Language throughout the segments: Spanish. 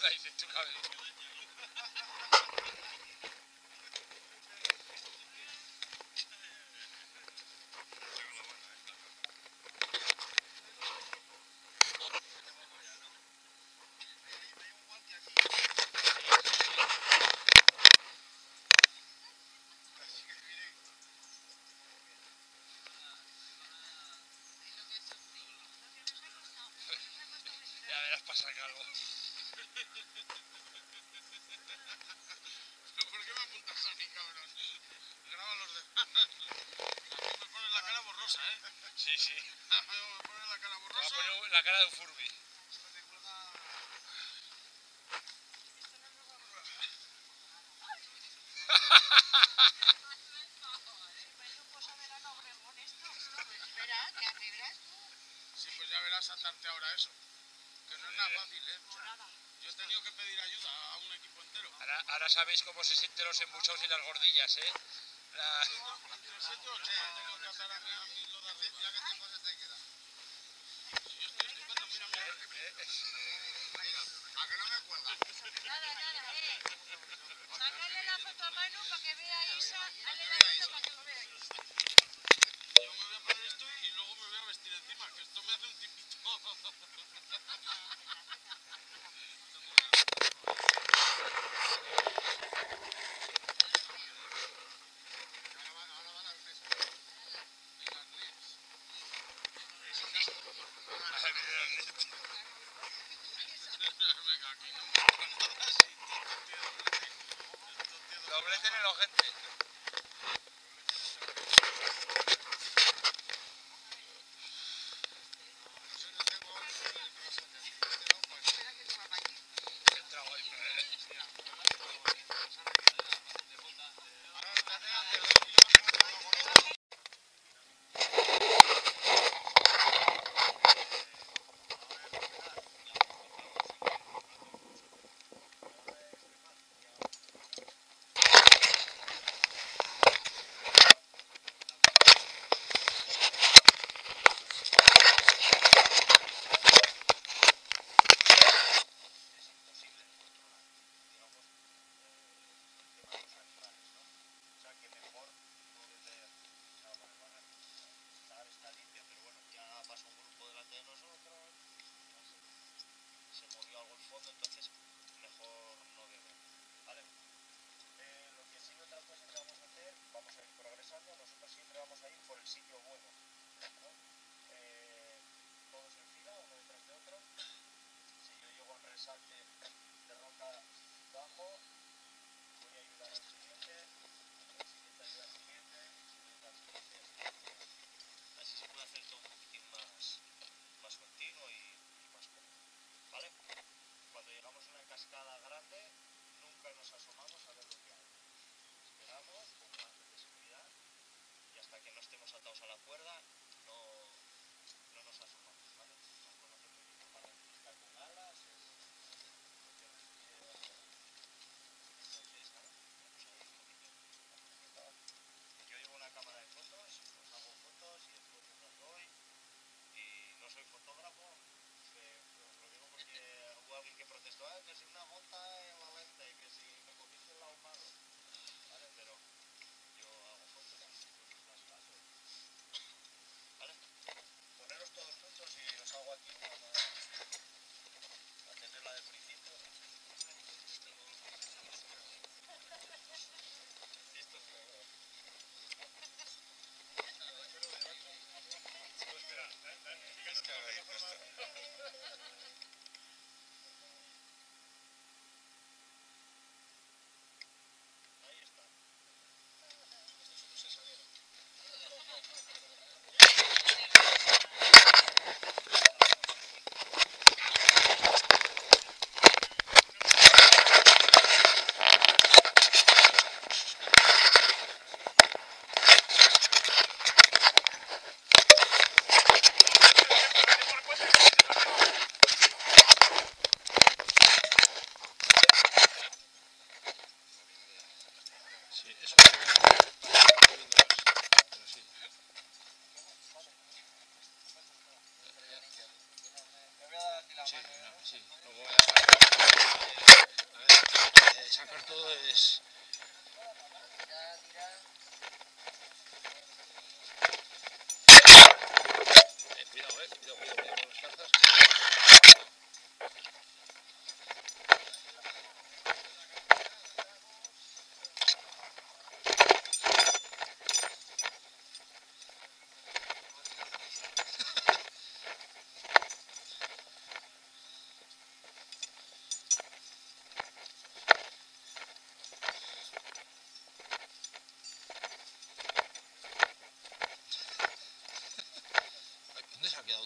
estáis en tu cabeza. Ya verás pasar calvo. ¿Por qué me apuntas a mí, cabrón? Graba los demás. Me pones la cara borrosa, ¿eh? Sí, sí. Me pones la cara Te va a borrosa. poner la cara de un Furby. Sí, pues ya verás atarte ahora eso. Que no es nada fácil, ¿eh? O sea, yo he tenido que pedir ayuda a un equipo entero. Ahora sabéis cómo se sienten los embuchados y las gordillas, ¿eh? Entre 7 y 8 me tengo que atar a mí lo de arriba. Mira qué tiempo se te queda. Si yo estoy estupendo, mira, mira. Mira, a que no me cuelga. Nada, sacarle la foto a Manu para que vea a Isa, hazle la foto para que lo vea Isa. Yo me voy a poner esto y luego me voy a vestir encima, que esto me hace un tipito. Doblete en el ojete. Entonces mejor no beber, ¿vale? Lo que sí, otra cosa que vamos a hacer, vamos a ir progresando, nosotros siempre vamos a ir por el sitio bueno, ¿no? Todos en fila, uno detrás de otro. Si yo llego al resalte de roca bajo, voy a ayudar al siguiente, el siguiente ayuda al siguiente, al siguiente. Así se puede hacer todo un poquitín más continuo y más cómodo, ¿vale? Cuando llegamos a una cascada grande, nunca nos asomamos a ver lo que hay. Esperamos, con guantes de seguridad, y hasta que no estemos atados a la cuerda, no nos asomamos, ¿vale? Nos conocen muy bien para pescar con alas,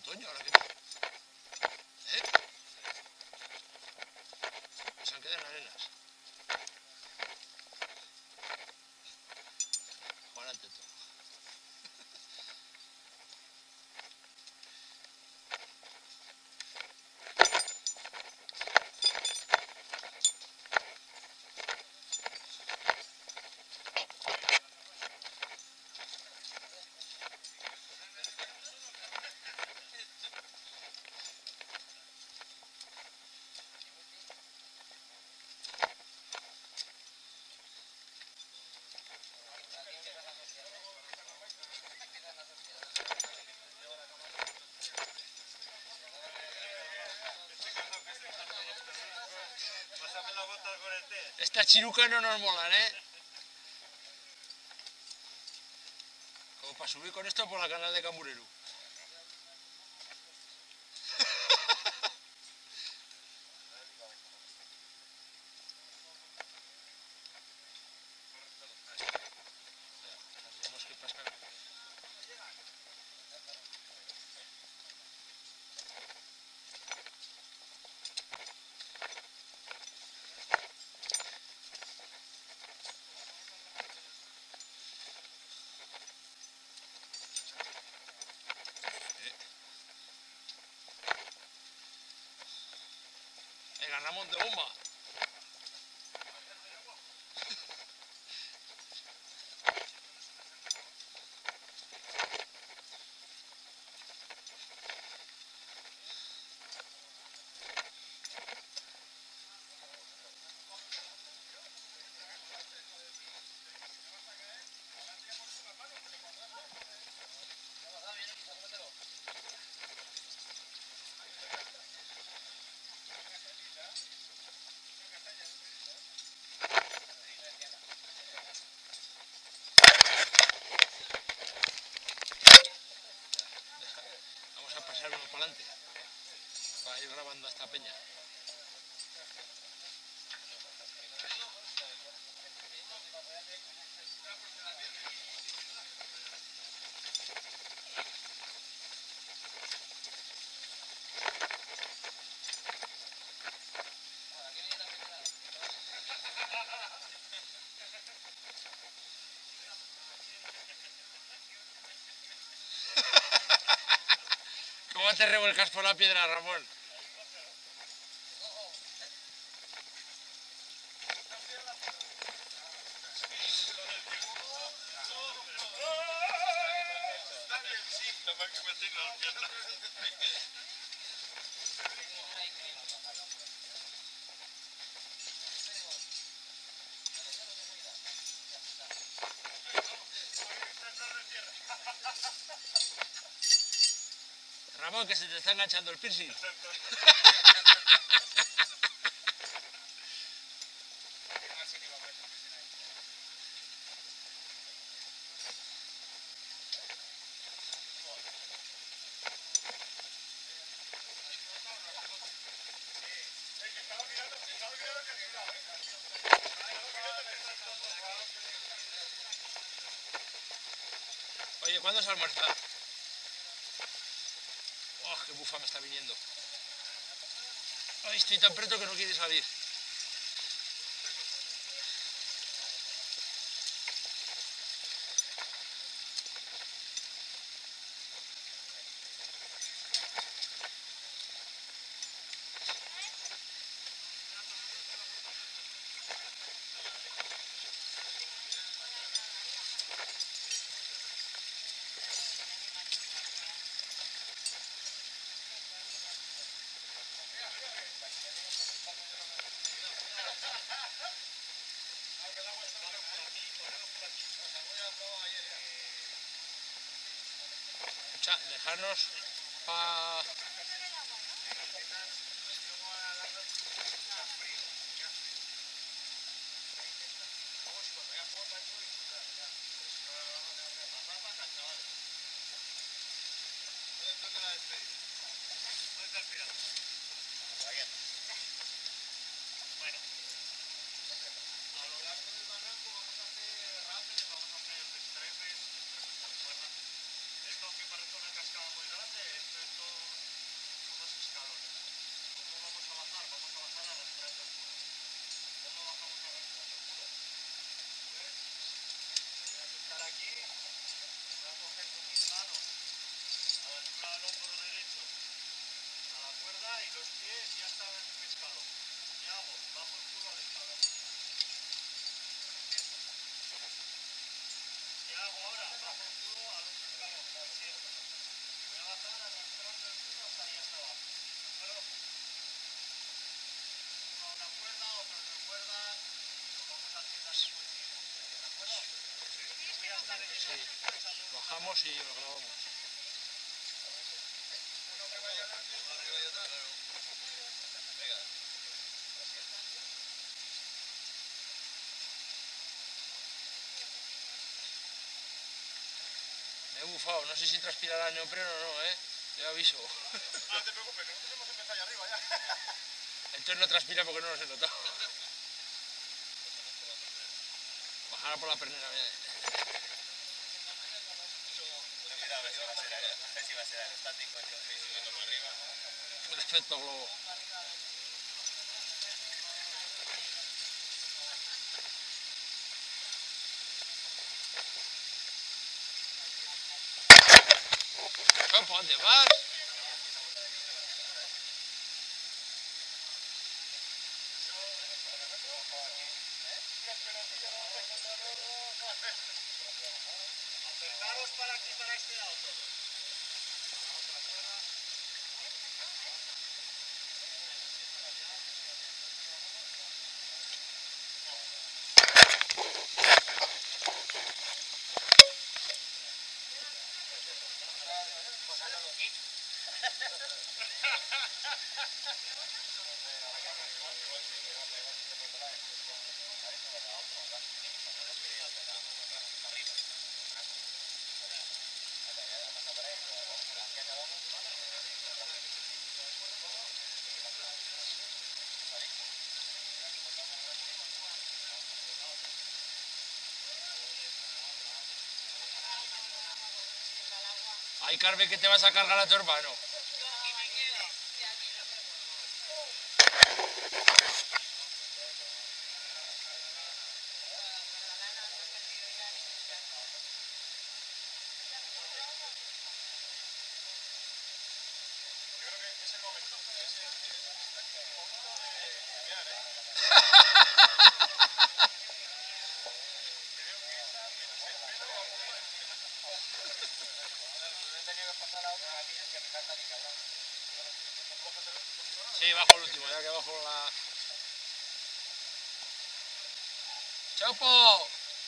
otoño ahora que... ¿Eh? Se han quedado en arenas. Juan ante todo. Estas chirucas no nos molan, ¿eh? Como para subir con esto por la canal de Camburero. Tenemos que pasar. Venga, Ramón de bomba. Vamos a pasar uno para adelante. Para ir grabando a esta peña. ¿Cómo te revuelcas por la piedra, Ramón? Ramón, que se te está enganchando el piercing. Oye, ¿cuándo se almuerza? ¡Oh, qué bufa me está viniendo! Ay, estoy tan preto que no quiere salir. Dejarnos para... Esto que parece una cascada muy grande, esto es todo los pies ya están pescados. ¿Qué hago? Bajo el culo al escalón. ¿Qué hago ahora? Bajo el culo al otro escalón. Siempre. Y voy a bajar arrastrando el culo hasta ahí hasta abajo. ¿De acuerdo? Una cuerda, otra cuerda. Y lo vamos haciendo así por encima. ¿De acuerdo? Voy a estar en Sí. Bajamos y lo grabamos. uno que vaya rápido. Arriba y otro, claro. Venga. Me he bufado, no sé si transpirará el neopreno o no, te aviso. Ah, no te preocupes, nosotros hemos empezado allá arriba ya. Entonces no transpira porque no los he notado. Bajará por la pernera, mira. Cuidado, a ver si va a ser aerostático. Un efecto globo. ¿Por dónde vas? Acercaros para aquí, para este lado todos. Ay, Carmen, que te vas a cargar a tu hermano. Yo creo que es el momento. Es el momento de cambiar, ¿eh? Creo que esa, menos el pelo, vamos a ver. No he tenido que pasar a otra aquí, es que me encanta ni cabrón. Sí, bajo el último, ya que bajo la... ¡Chopo!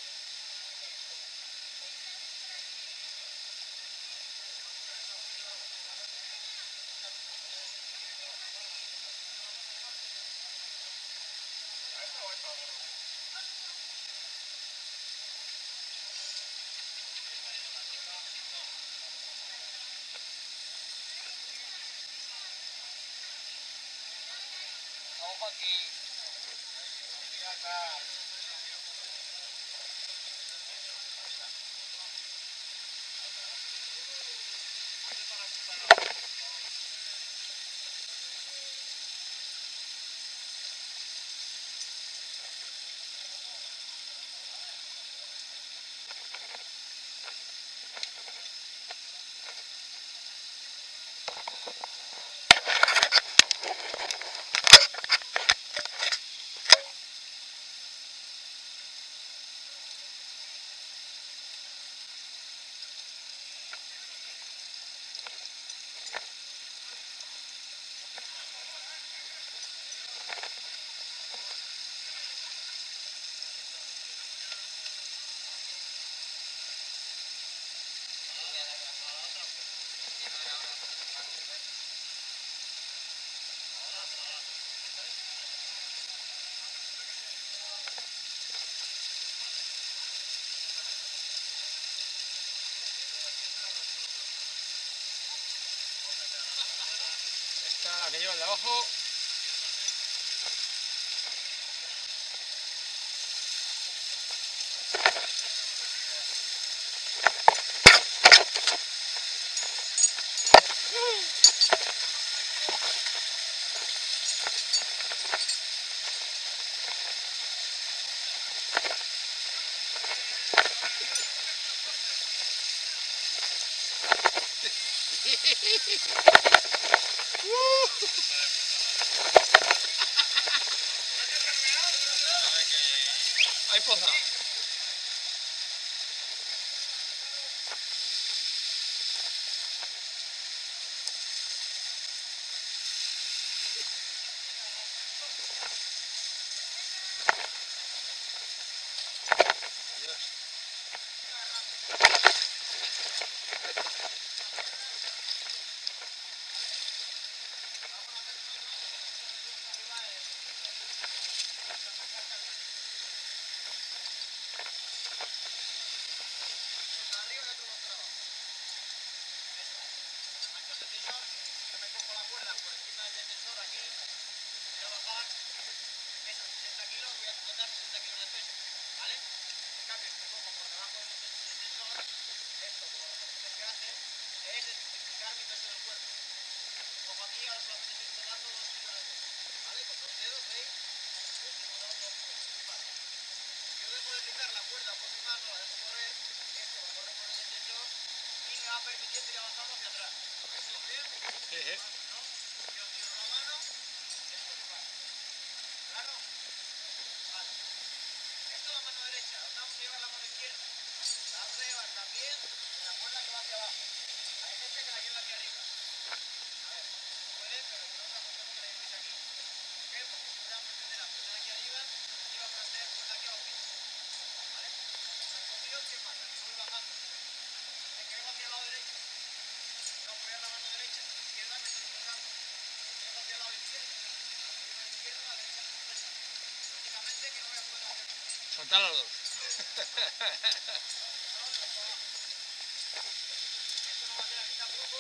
Ojo aquí. Ya está. Esta, la que lleva el de abajo. Permitiendo ir avanzando hacia atrás. ¿Eso bien? Sí, sí. ¿No? Yo tiro la mano, esto que pasa. ¿Claro? Vale. Esto es la mano derecha. Ahora vamos a llevar la mano izquierda. La vamos a llevar también en la cuerda que va hacia abajo. Hay gente que la lleva hacia arriba. A ver, puede, pero yo os aconsejo que la llevéis aquí. ¿Por qué? Porque si vamos a meter la cuerda aquí arriba y vamos a hacer cuerda aquí abajo. ¿Vale? Entonces, ¿qué pasa? Que voy bajando. Me caigo hacia el lado derecho. No voy a la mano derecha, izquierda me estoy empezando. Empiezo hacia el lado izquierdo. Arriba a la izquierda, a la derecha a la derecha. Lógicamente que no voy a poder hacer. Soltar los dos. Esto no va a ser así tampoco.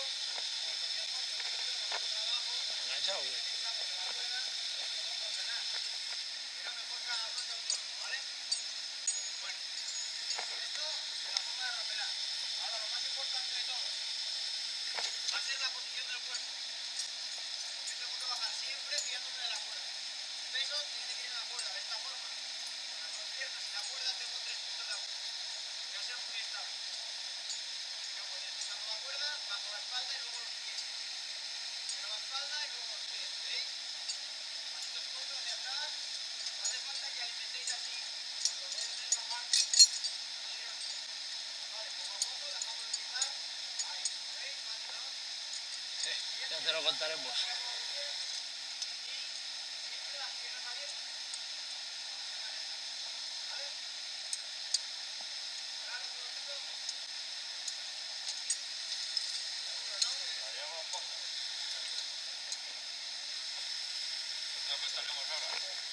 ¿Enganchado o qué? Estamos en la cuerda, no pasa nada. Pero mejor cada uno está autónomo, ¿vale? Bueno, esto es la forma de rapelar. Ahora lo más importante de todo va a ser la posición del cuerpo. Yo tengo que bajar siempre fiándome de la cuerda. El peso tiene que ir en la cuerda, de esta forma. Con las dos piernas y la cuerda tengo 3 puntos de apoyo. Que va a ser muy estable. Yo voy deslizando la cuerda, bajo la espalda y luego los pies. Giro la espalda y luego los pies, ¿veis? Pasitos cortos hacia atrás. No hace falta que alimentéis así. Cuando lo voy a bajar, no digáis. Vale, poco a poco dejamos de utilizar. Ahí, ¿veis? Fácil, ¿no? Ya te lo contaremos. Siempre las piernas abiertas. ¿Vale? Claro, todo esto. Seguro, ¿no? Lleva un poco. No, pues salimos ahora.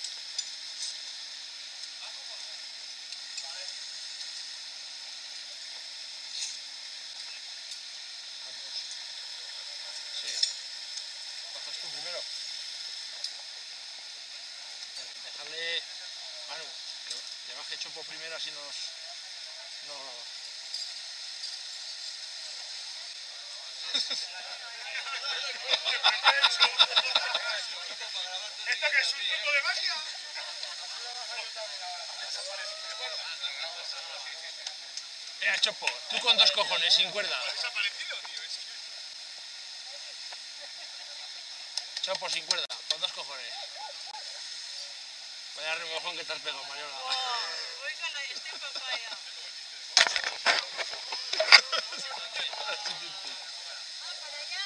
Vamos, vale. Sí. ¿Bajas tú primero? Dejarle... Manu, que baje Chopo primero, así nos graba. ¿Esto qué es un truco de magia? Venga, Chopo, tú con 2 cojones, sin cuerda. Ha desaparecido, tío. Es que... Chopo, sin cuerda, con 2 cojones. Vaya remojón que te has pegado, Mariola. Oigan, estoy papaya. Ah, para allá.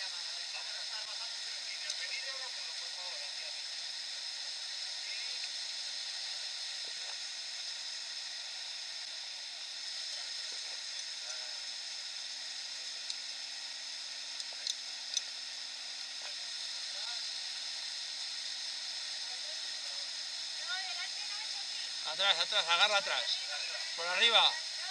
No, delante no, Chopi. Atrás, atrás, agarra atrás. Por arriba.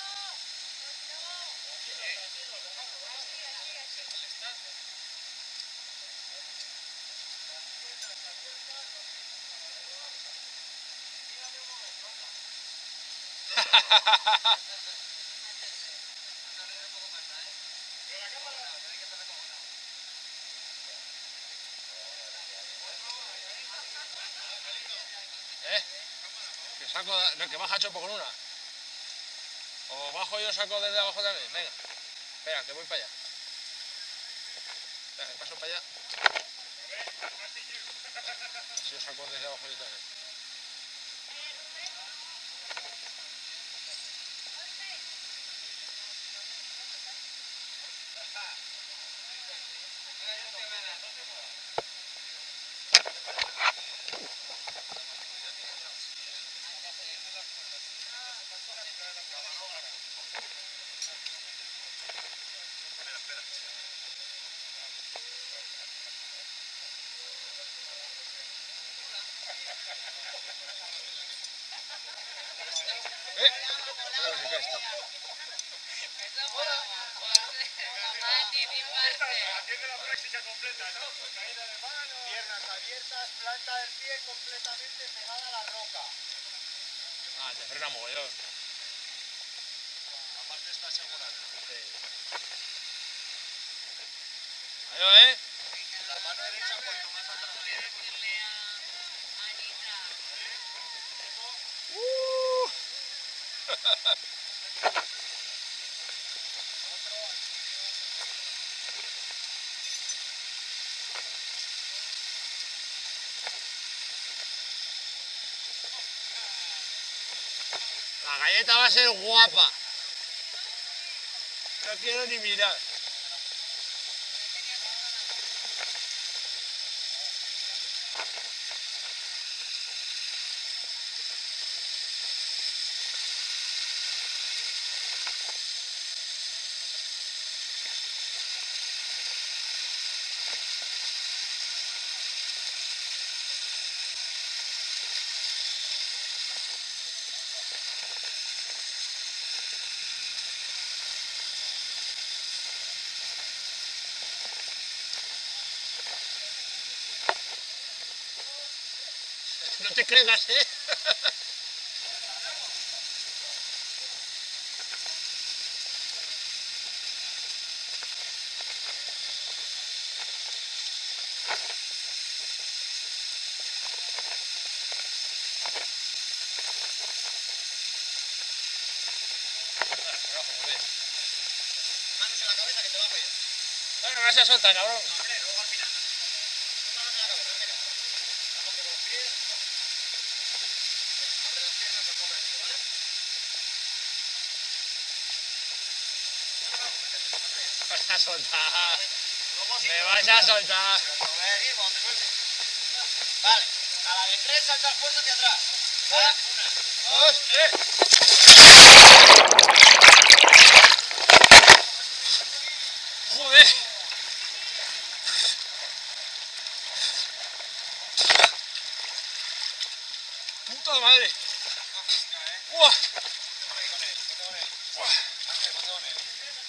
¿Eh? Que saco, no, que baja Chopo con una. O bajo yo, saco desde abajo también. Venga. Espera, que voy para allá. Espera, que paso para allá. Si yo saco desde abajo yo también. Creo que se cae esto. Eso para anticiparte. Haciendo la práctica completa, ¿no? Caída de mano. Piernas abiertas, planta del pie completamente pegada a la roca. Ah, te frena mogollón. Aparte está asegurado. Sí. Adiós, La mano derecha cuanto más atrás Voy a decirle a Anita. La galleta va a ser guapa. No quiero ni mirar. No te creas, ¿eh? manos en la cabeza que te va a pegar. Bueno, me vas a soltar, cabrón. Hombre, luego al final. Manos en la cabeza, mira. Baja un poco los pies. Abre las piernas al momento, ¿vale? Me vas a soltar. Luego sí. Me vas a soltar. Pero te lo voy a decir cuando te suelte. Vale. A la de 3 saltas fuerte hacia atrás. ¿Vale? 1, 2, 3. Joder. Puta madre. ¡Uah! Ponte con él. ¡Uah! Ponte con él.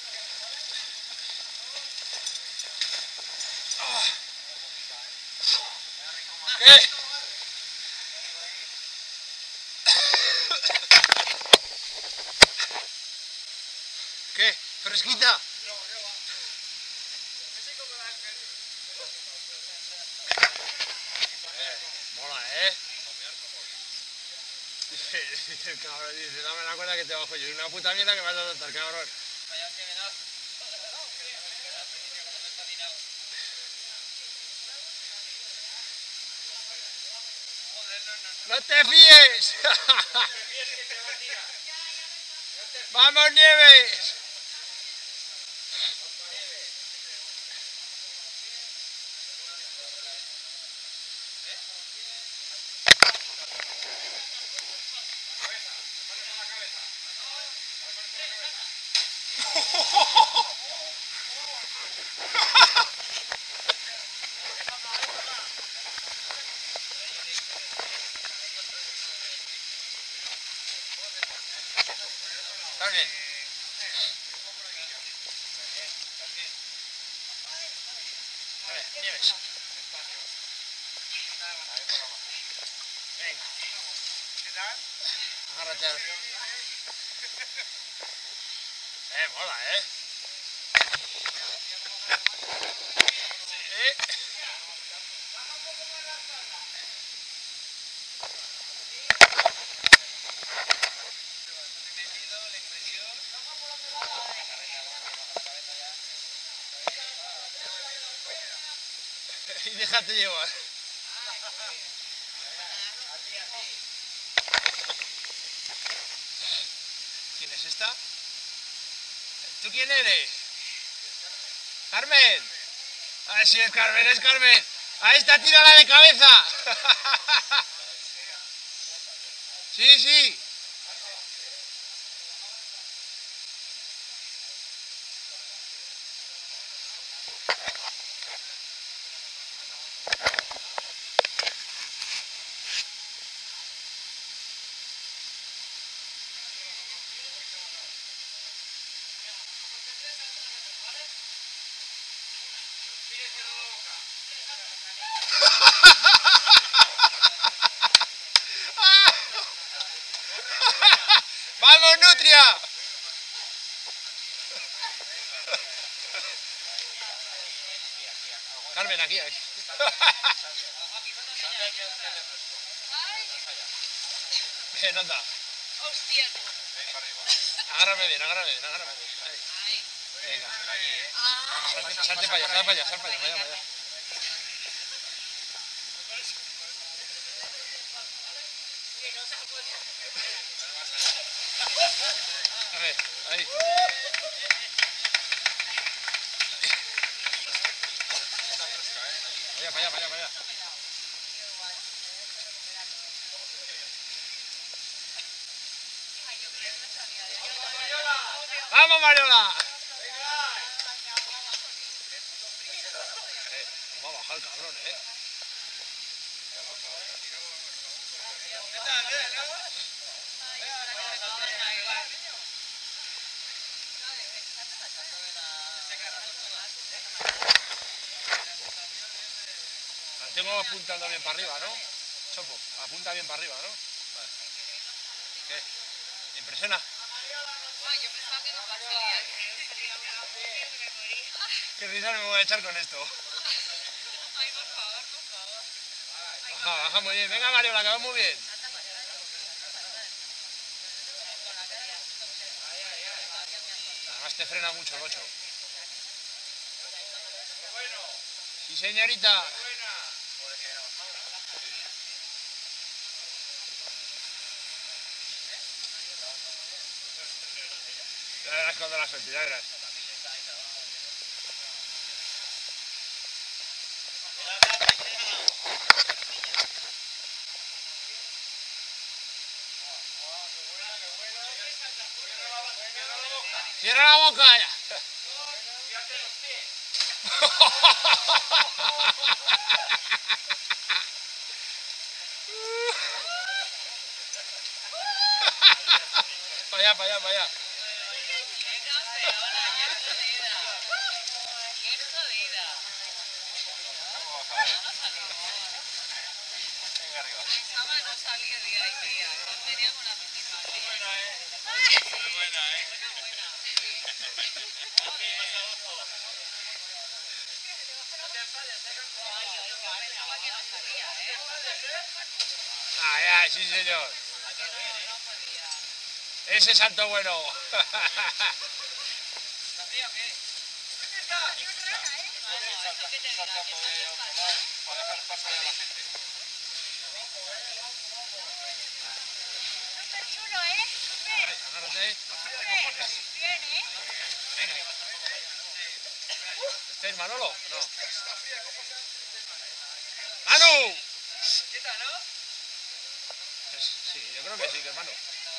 ¿Qué? ¿Qué? ¿Fresquita? Mola, ¿eh? Dice el cabrón, dice, dame la cuerda que te bajo yo. Y una puta mierda que me vas a soltar, cabrón. ¡No te fíes! ¡Vamos, Nieves! ¿Estás bien? A ver, Nieves. Venga. ¿Qué tal? Agárrate al... mola, ¿eh? Y déjate llevar. ¿Quién es esta? ¿Tú quién eres? ¡Carmen! Ah, sí, es Carmen, es Carmen. ¡A esta tírala de cabeza! Sí, sí. ¡Vamos, Nutria! Carmen, aquí. Ay, Bien, anda. hostia, tú. Agárrame bien, agárrame bien. Ahí. Ay. Venga. Ah. Salte para allá, para allá. A ver, ahí. Para allá. ¡Vamos, Mariola! ¿Cómo ha bajado el cabrón, La tengo apuntando bien para arriba, ¿no? Chopo, apunta bien para arriba, ¿no? Vale. ¿Qué? ¿Te impresiona? Ay, yo pensaba que no pasaría. Me morí. ¿Qué risa me voy a echar con esto? Ay, por favor. Baja muy bien. Venga, Mariola, que va muy bien. Además te frena mucho el 8. Sí, señorita. Ya verás cuando la suelte, ya verás. ¡Cierra la boca ya! Para allá. Qué campeona, qué jodida. Pensaba no salir de ahí, tía. No teníamos la principal. Muy buena, Pensaba que no salía, Ay, sí, señor. No podía. Ese salto bueno. Eso que te diga, que saltes para para dejar pasar a la gente. Súper chulo, Súper. Agárrate ahí. Bien, Venga. ¿Estáis Manolo? No. ¡Manu! ¿Quieta, no? Sí, yo creo que sí, que es Manu.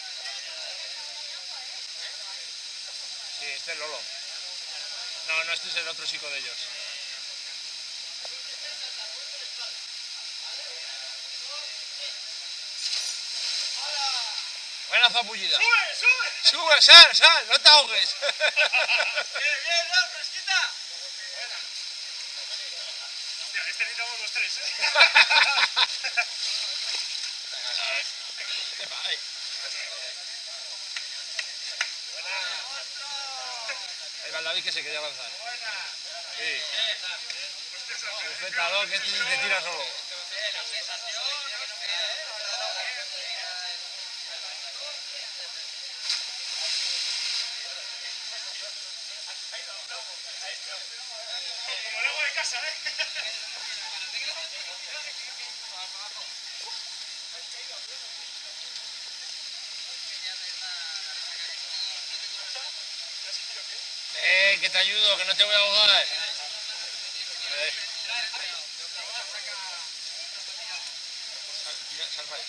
Sí, este es Lolo. No, este es el otro chico de ellos. Buena zapullida. ¡Sube! ¡Sal! ¡No te ahogues! ¡Bien, no, fresquita! Buena. Hostia, necesitamos los tres, Ahí. Ahí va el David que se quería avanzar. Sí. Sujetador que te tira solo. Como el agua de casa, Que te ayudo, que no te voy a ahogar. Sal para allá,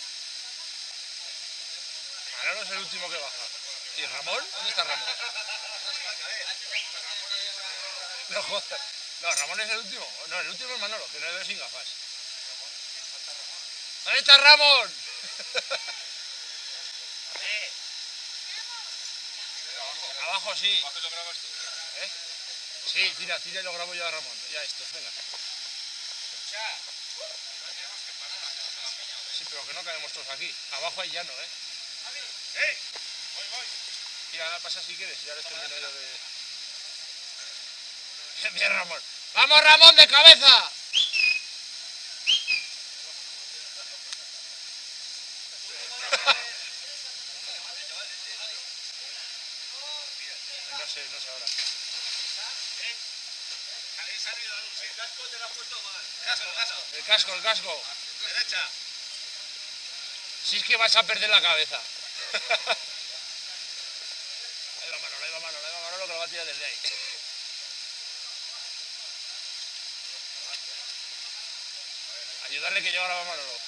Manolo es el último que baja. ¿Y Ramón? ¿Dónde está Ramón? No jodas. No, Ramón es el último. No, el último es Manolo, que no veo sin gafas. ¿Dónde está Ramón? Abajo sí. ¿Abajo lo grabas tú? Sí, tira y lo grabo yo a Ramón. Ya estos, venga. Sí, pero que no caemos todos aquí. Abajo hay llano, Tira, pasa si quieres, ya les termino yo de... Bien, Ramón. ¡Vamos, Ramón, de cabeza! No sé ahora. El casco te lo has puesto mal. El casco. Derecha. Si es que vas a perder la cabeza. Ahí va Manolo, que lo va a tirar desde ahí. Ayudarle que lleva la Manolo.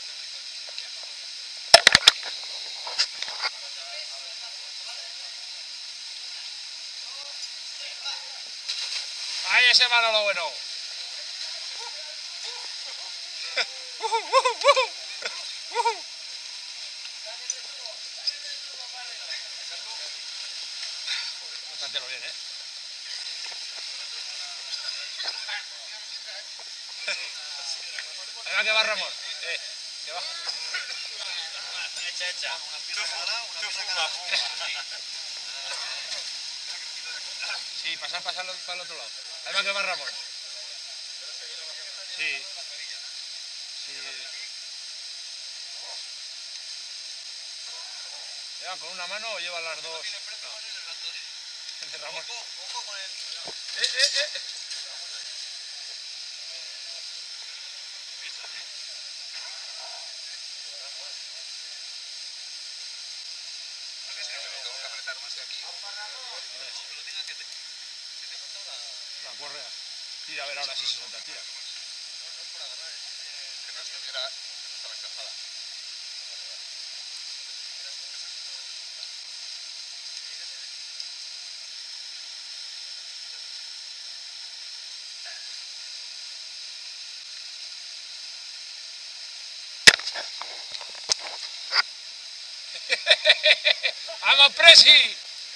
Ahí ese Manolo bueno. Bastantelo bien, ¿eh? Ahí va que va Ramón. Que va. Hecha. Sí, pasar para el otro lado. Ahí va que va Ramón. Sí. ¿Lleva con una mano o lleva las dos? No. El de Ramón. Ojo con el... Tengo que apretar más de aquí. La correa. Tira a ver ahora si se suelta, tira. Que no estuviera... Estaba encajada. ¡Vamos, Presi!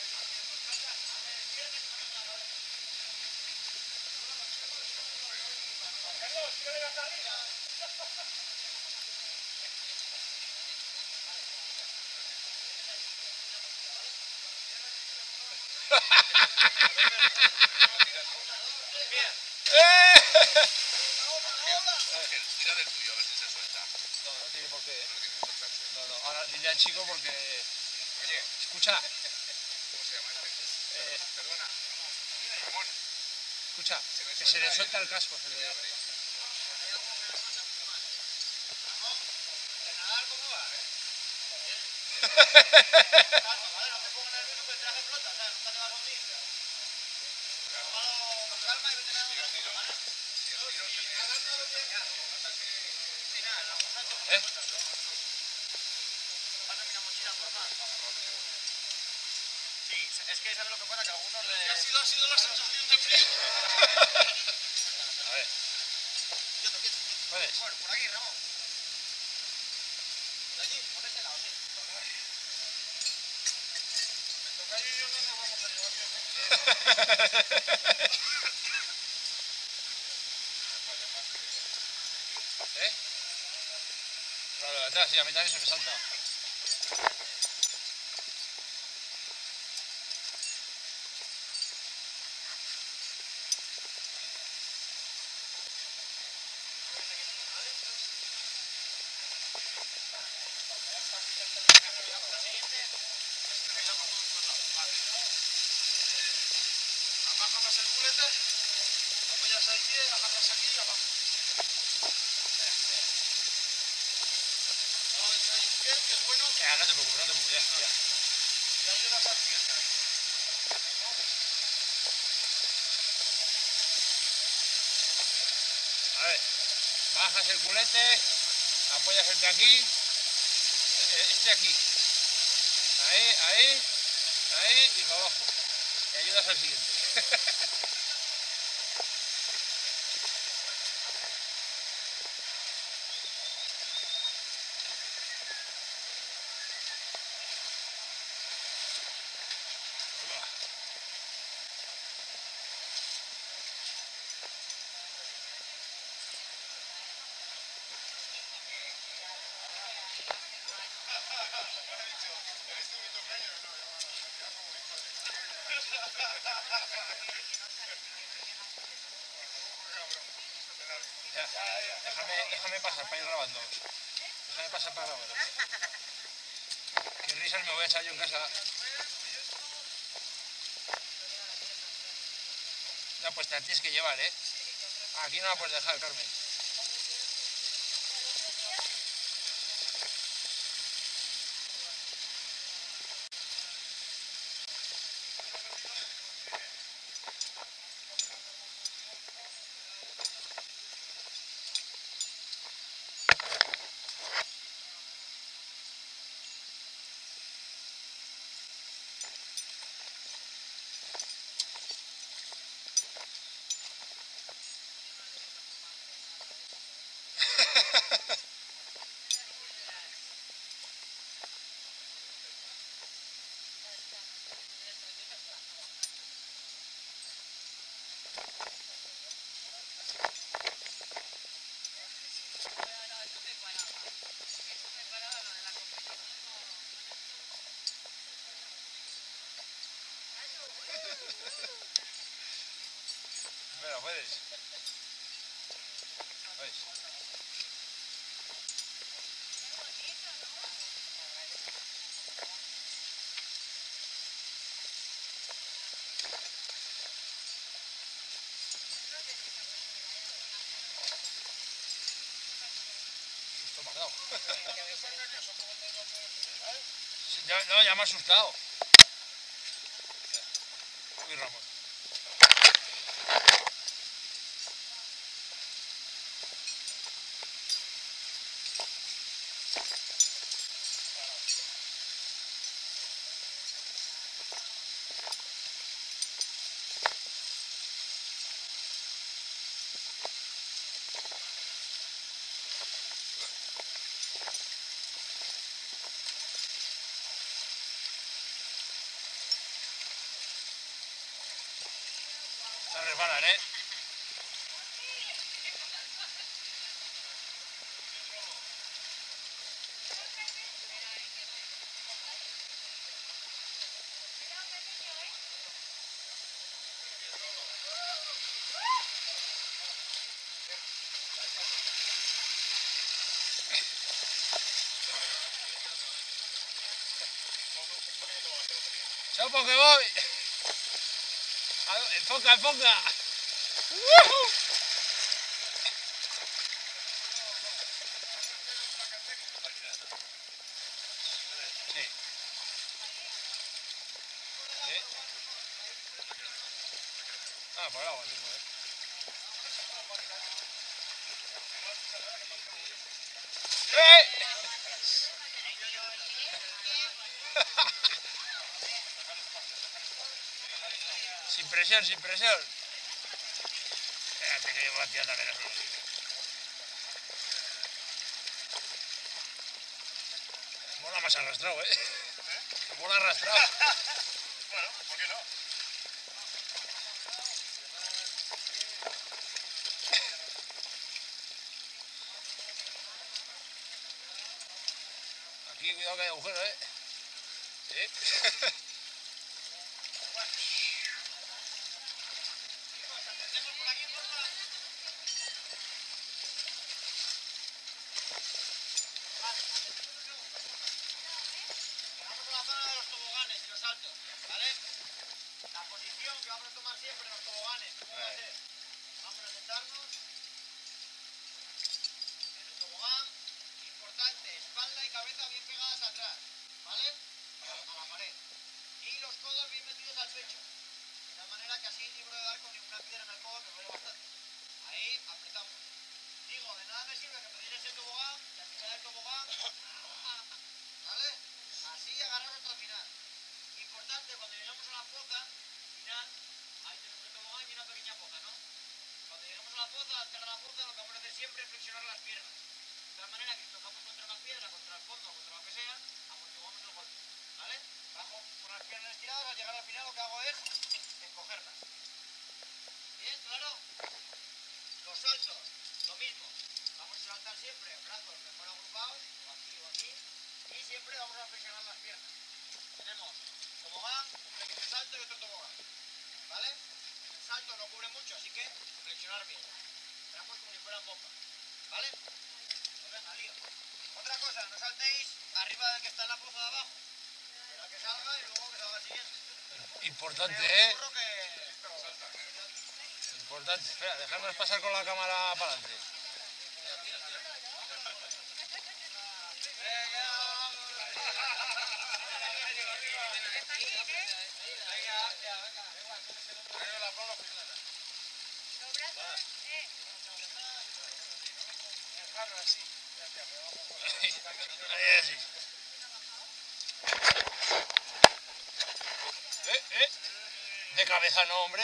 Tira del tuyo, a ver si se suelta. No tiene por qué, ¿eh? No tiene que soltarse. No, ahora dile al chico porque... Oye, Escucha, ¿cómo se llama este? Perdona. Ramón. escucha, que se le suelta el casco. Se le... ¿Eh? Sí, es que ¿sabes lo que pasa? Que algunos de... ¿Qué ha sido la sensación de frío? A ver. ¿Puedes? Por aquí, Ramón. De allí, por este lado, sí. El tocayo y yo no nos vamos a llevar bien. ¿Eh? Claro, detrás, sí, a mí también se me salta. Baja más el culete, apoyas el pie, agarras aquí y abajo. No, hay un pie que es bueno No te preocupes, ya. y ayudas al pie. A ver, bajas el culete, apoyas el de aquí, este aquí. Ahí y para abajo. Y ayudas al siguiente. Ya, déjame pasar para ir grabando. Déjame pasar para grabar. Qué risas me voy a echar yo en casa. No, pues te la tienes que llevar, ¿eh? Aquí no la puedes dejar, Carmen. Pero puedes. ¿Ves? Susto me ha dado. Sí, no, ya me ha asustado. Uy, Ramón. Se resbalan, ¿eh? ¡Chopo, que voy! ¡Enfoca, enfoca! ¡Woohoo! Sí. Ah, por el agua, sí, joder. ¡Eh! Sin presión, sin presión. Espérate que llevo la tía también a su lado. Mola más arrastrado, ¿eh? Mola arrastrado. Bueno, ¿por qué no? Aquí, cuidado que hay agujero, ¿eh? ¿Eh? Vamos a la zona de los toboganes y los saltos, ¿vale? La posición que vamos a tomar siempre en los toboganes, ¿cómo va a ser? Vamos a sentarnos en el tobogán. Importante, espalda y cabeza bien pegadas atrás, ¿vale? A la pared. Y los codos bien metidos al pecho. De tal manera que así libro de dar con ninguna piedra en el codo que duele bastante. Ahí apretamos. Digo, de nada me sirve que me dejes el tobogán y al final el tobogán, ¿vale? Así agarraros hasta el final. Importante, cuando llegamos a la poza final, ahí tenemos el tobogán y una pequeña poza, ¿no? Cuando lleguemos a la poza, al entrar a la poza, lo que vamos a hacer siempre es flexionar las piernas. De tal manera que si tocamos contra una piedra, contra el fondo o contra lo que sea, amortiguamos el golpe, ¿vale? Bajo con las piernas estiradas, al llegar al final lo que hago es encogerlas. ¿Bien? ¿Claro? Los saltos, lo mismo. Vamos a saltar siempre, brazos mejor agrupados, o aquí, y siempre vamos a flexionar las piernas. Tenemos tobogán, un pequeño salto y otro tobogán. no cubre mucho, así que flexionar bien. Tramos como si fueran bombas, ¿vale? Pues venga, lío. Otra cosa, no saltéis arriba del que está en la poza de abajo. Espera que salga y luego que salga el siguiente. Importante, Burro que... Importante. Espera, dejarnos pasar con la cámara para adelante. Ahí así. De cabeza no, hombre.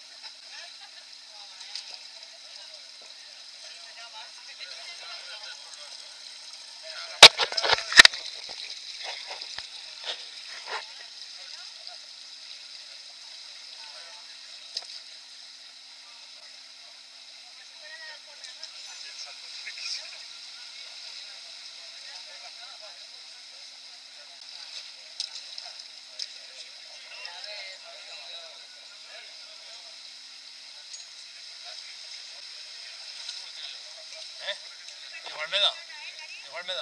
Igual me da. Igual me da.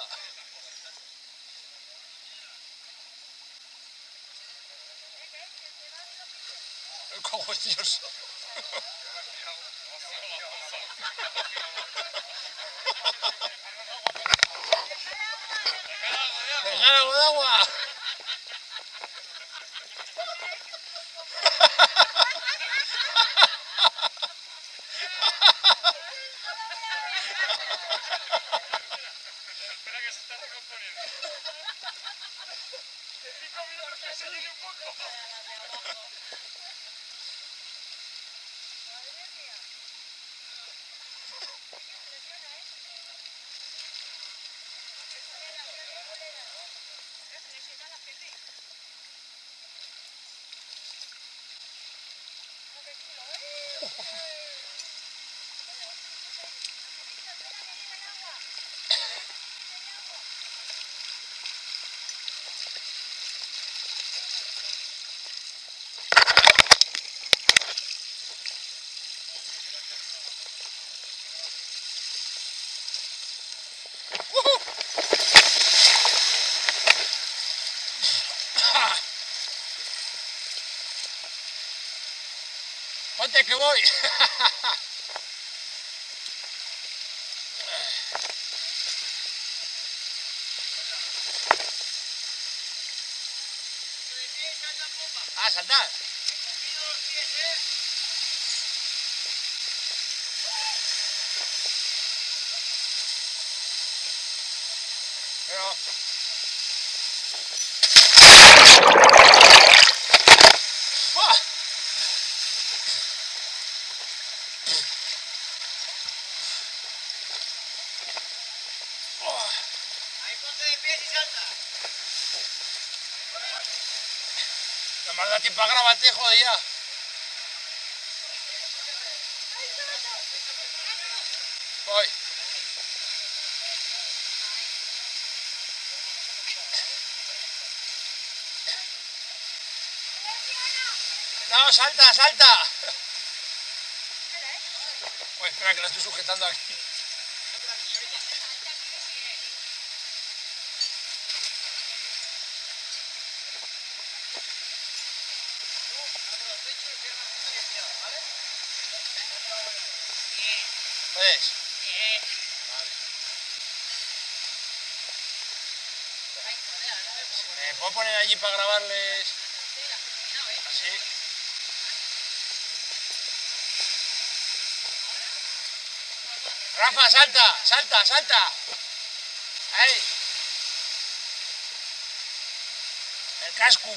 El cojo es Dios. ¡Dejar algo de agua! Espera que se está recomponiendo. En 5 minutos que se llegue un poco. ¡Ponte que voy! ¡Ah, saltar! Pero... ¡Buah! ¡Buah! Ahí ponte de pies y salta. No me da tiempo a grabarte, joder, ya. Voy. No, salta, salta. Pues espera que la estoy sujetando aquí. ¿Puedes? Vale. ¿Me puedo poner allí para grabarles? Así. Rafa, salta, salta, salta. Ahí. El casco.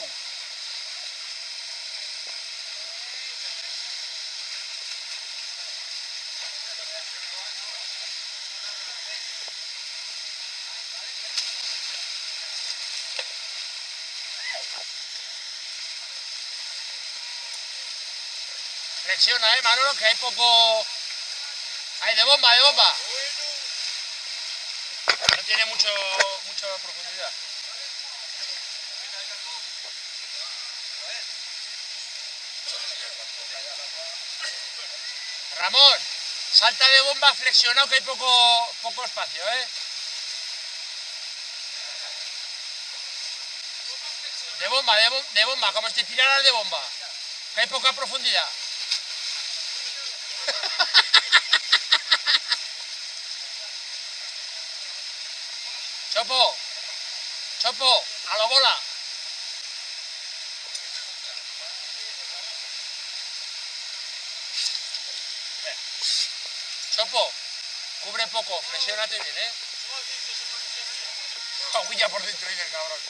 Flexiona, Manolo, que hay poco... Hay de bomba, de bomba. No tiene mucha profundidad. Ramón, salta de bomba flexionado que hay poco espacio, ¿eh? De bomba, como si tiraras de bomba. Que hay poca profundidad. Chopo, a la bola. Chopo, cubre poco, flexiónate bien, ¿eh? Aguilla por dentro, dice el cabrón.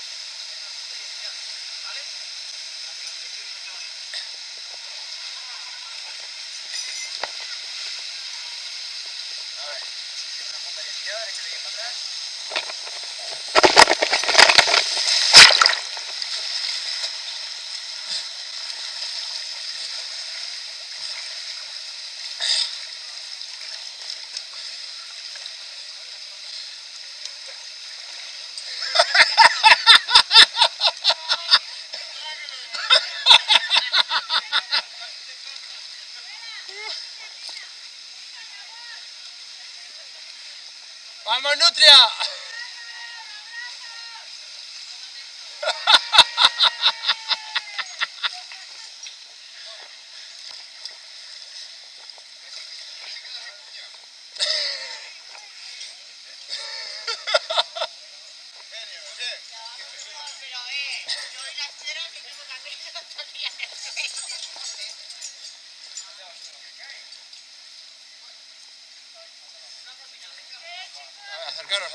A ver. Una punta bien tirada, derecha y bien para atrás. ¡Vamos, Nutria! Yo hoy las cero que tengo que hacer tonterías en el suelo. Acercaros.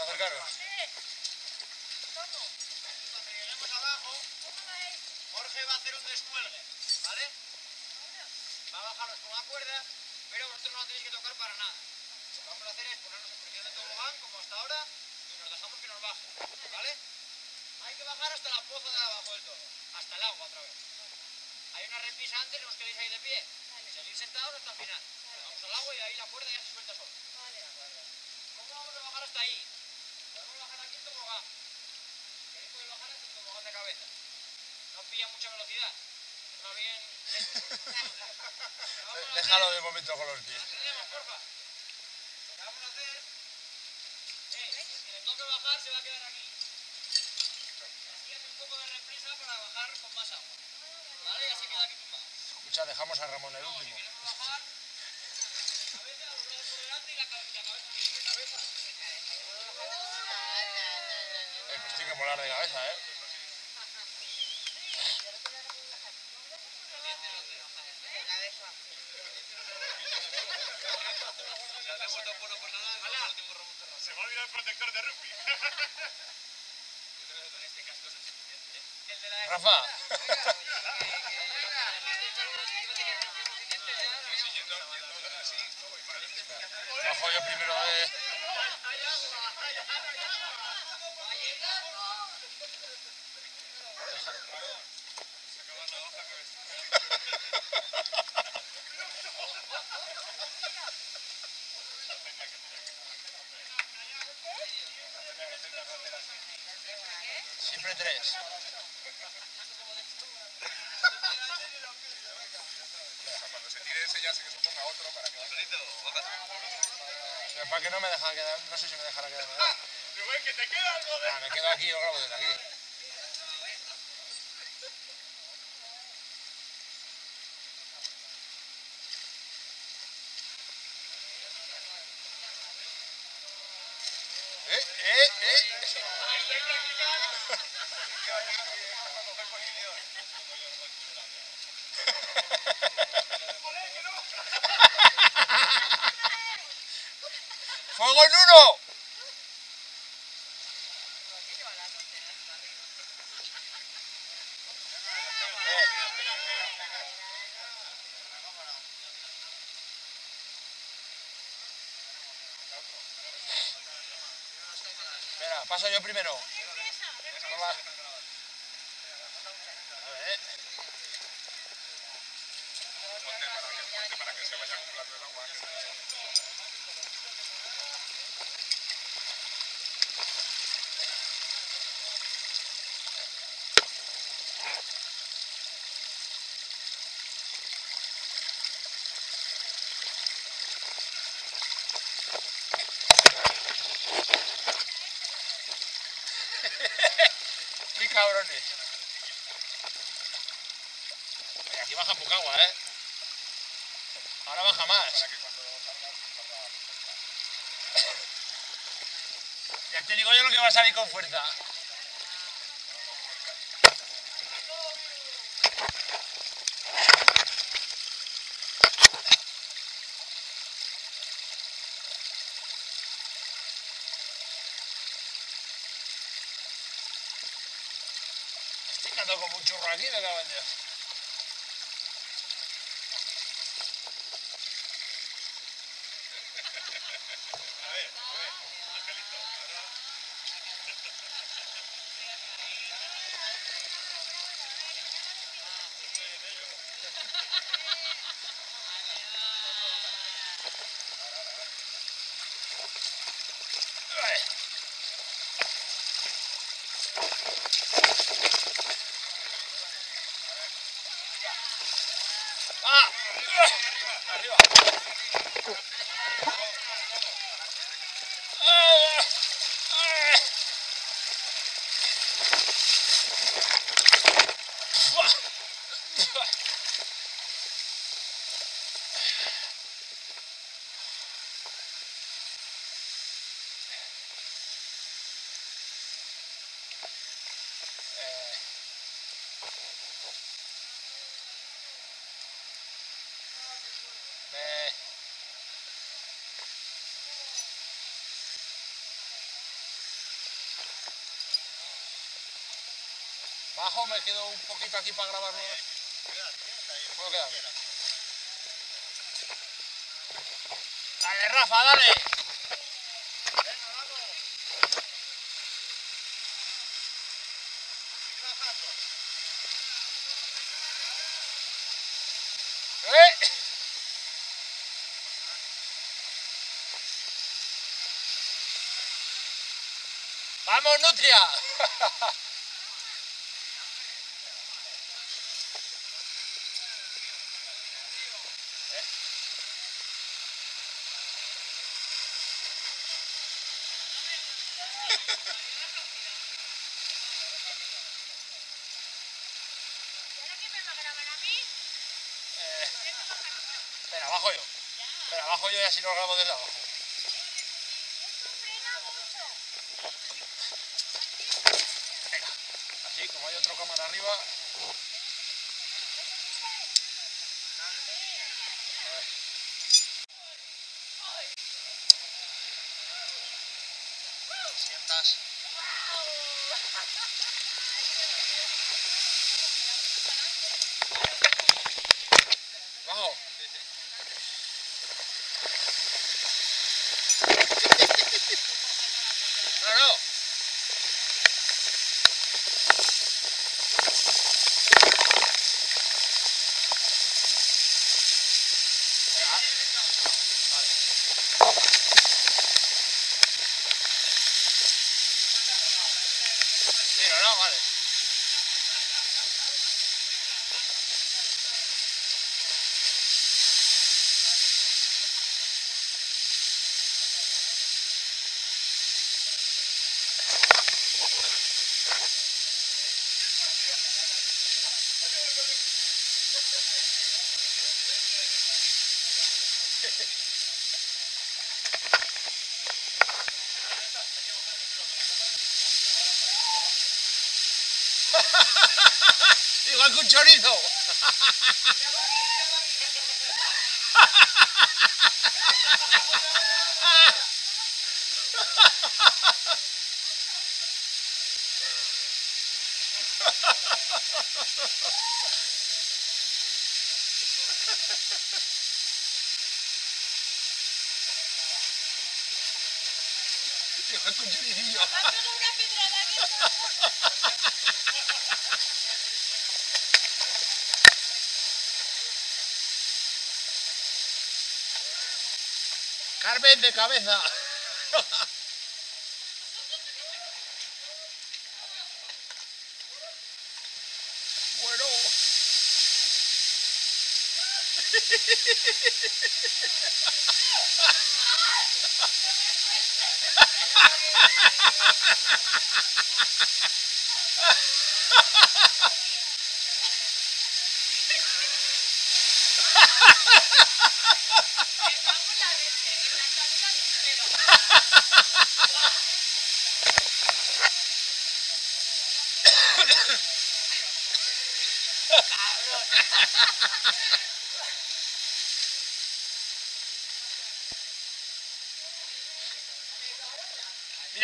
Cuando lleguemos abajo, Jorge va a hacer un descuelgue, ¿vale? Va a bajaros con una cuerda, pero vosotros no la tenéis que tocar para nada. Lo que vamos a hacer es ponernos en posición de tobogán, como hasta ahora, y nos dejamos que nos baje, ¿vale? Hay que bajar hasta la poza de abajo del todo, hasta el agua otra vez. Hay una repisa antes, no os quedéis ahí de pie. Seguir sentados hasta el final. Vamos al agua y ahí la cuerda ya se suelta sola. ¿Cómo vamos a bajar hasta ahí? Podemos bajar aquí en tobogán. Queréis poder bajar hasta el tobogán de cabeza. No pilla mucha velocidad. Va bien. Déjalo de momento con los pies. Tenemos, porfa. Lo que vamos a hacer es, si le toca bajar, se va a quedar aquí. Así hace un poco de represa para bajar con más agua. ¿Vale? Ya se queda aquí tumbado. Escucha, dejamos a Ramón el No, si último. queremos bajar, cabeza, los brazos por delante y la cabeza aquí. De cabeza. Pues tiene que molar de cabeza, ¿eh? Se va a olvidar el protector de rugby. El de la Rafa. Bajo yo primero de... Siempre tres. Cuando se tire ese ya sé que se ponga otro para que... Pero ¿para qué no me deja quedar? No sé si me dejará quedar. Rubén, que te queda algo de... Me quedo aquí, yo grabo desde aquí. ¡Fuego en uno! Espera, paso yo primero. Toma. A ver. Ponte para que se vaya acumulando el agua. Ahora baja más. para que cuando salgas Ya te digo yo lo que va a salir con fuerza. Estoy quedando como un churro aquí, me cago en Dios. Angelito, ahora... Estoy en ello. Ay. ¡Ah! ¡Arriba! ¡Ah! ¡Ah! Bajo, me quedo un poquito aquí para grabarlo. ¿Puedo quedarme? ¡Dale, Rafa, dale! Venga, vamos. Ir bajando. ¡Eh! ¡Vamos, Nutria! Espera, bajo yo. Espera, bajo yo y así lo grabo desde abajo. Venga, así como hay otro cámara arriba. A ver. Sientas. Bajo. No, no. Venga. Vale. Tiro, ¿no? Vale. Igual que un chorizo. Igual que un choricillo. Carmen de cabeza. Bueno.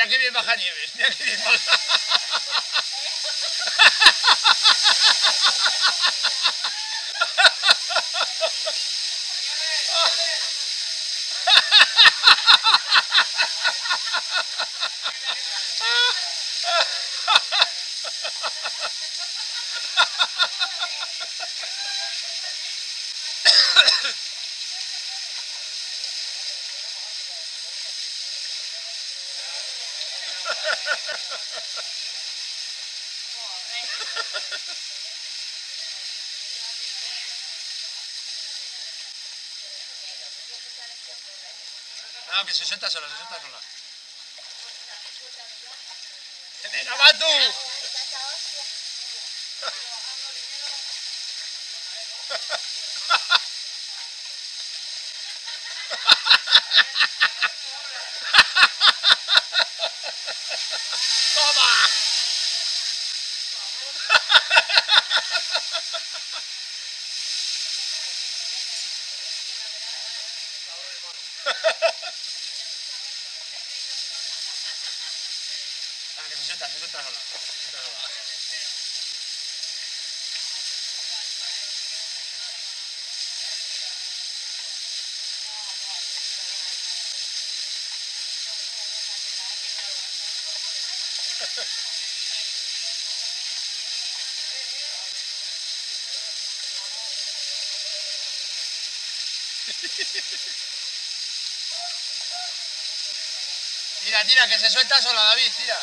Mira que bien baja Nieves, mira que bien baja. No, que se suelta sola, se suelta sola. ¡Venga, Matu! ¡Toma! Ah, que se suelta sola. Se suelta sola. Tira, tira, que se suelta sola, David, tira.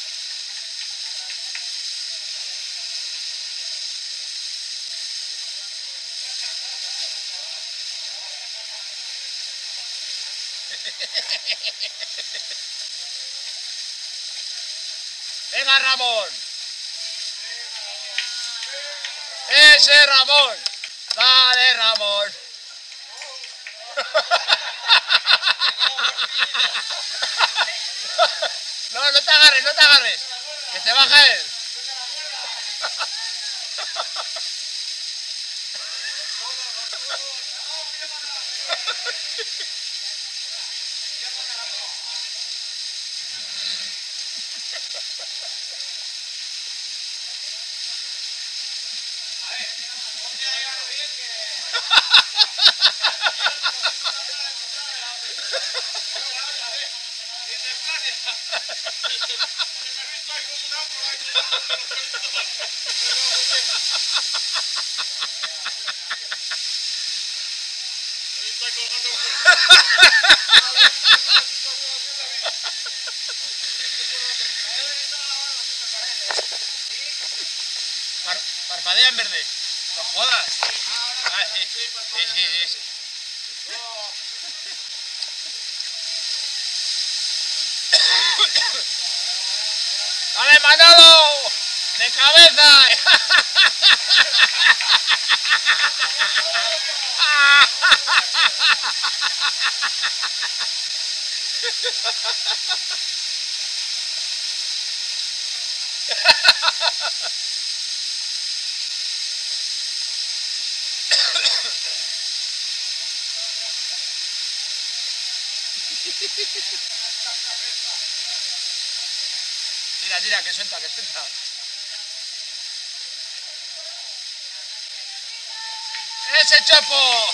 ¡Venga, Ramón! ¡Ese Ramón! ¡Dale, Ramón! No, no te agarres, no te agarres. Que te baja él. Parpadea en verde. No jodas. Ah, sí. Sí. ¡Dale, Manolo! ¡De cabeza! Tira, tira, que suelta, que suelta. ¡Ese Chopo!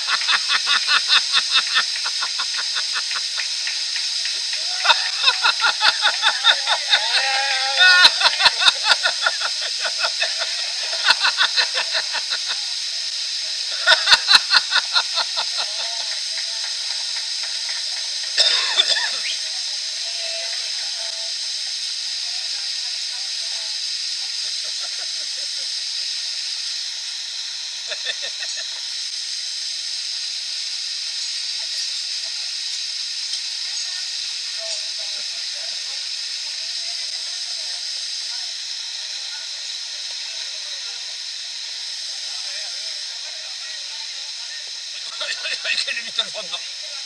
Ay, que no he visto el fondo.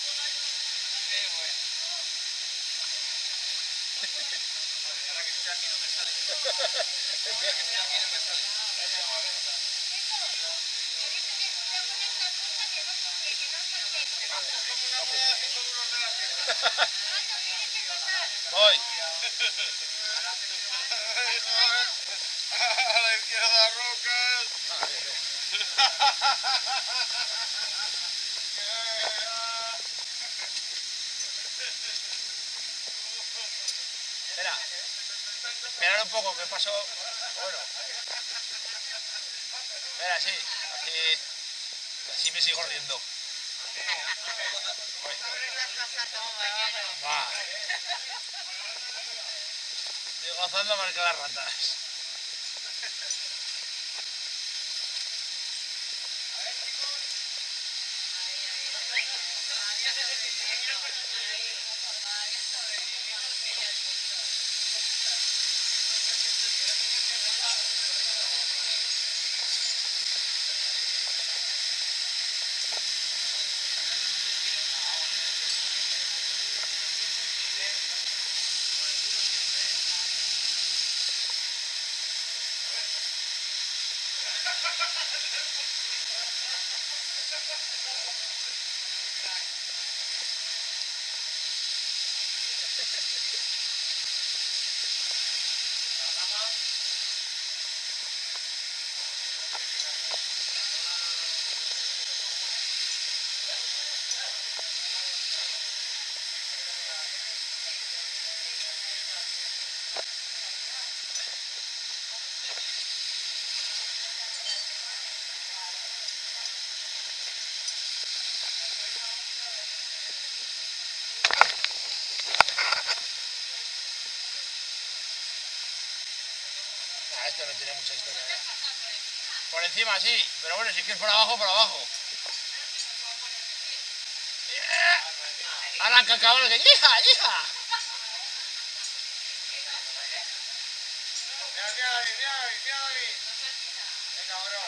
Ahora que estoy aquí no me sale. Ahora que estoy aquí no me sale. Voy. A la izquierda, Rocas. Ah, bien, bien. Espera. Esperar un poco, que pasó. Bueno. Espera, sí. Así me sigo riendo. Va. Estoy gozando más que las ratas. Nah, esto no tiene mucha historia, ¿eh? Por encima sí, pero bueno, si quieres por abajo, por abajo. Ahora que acabamos que ¡hija, hija! Mira David. Qué cabrón.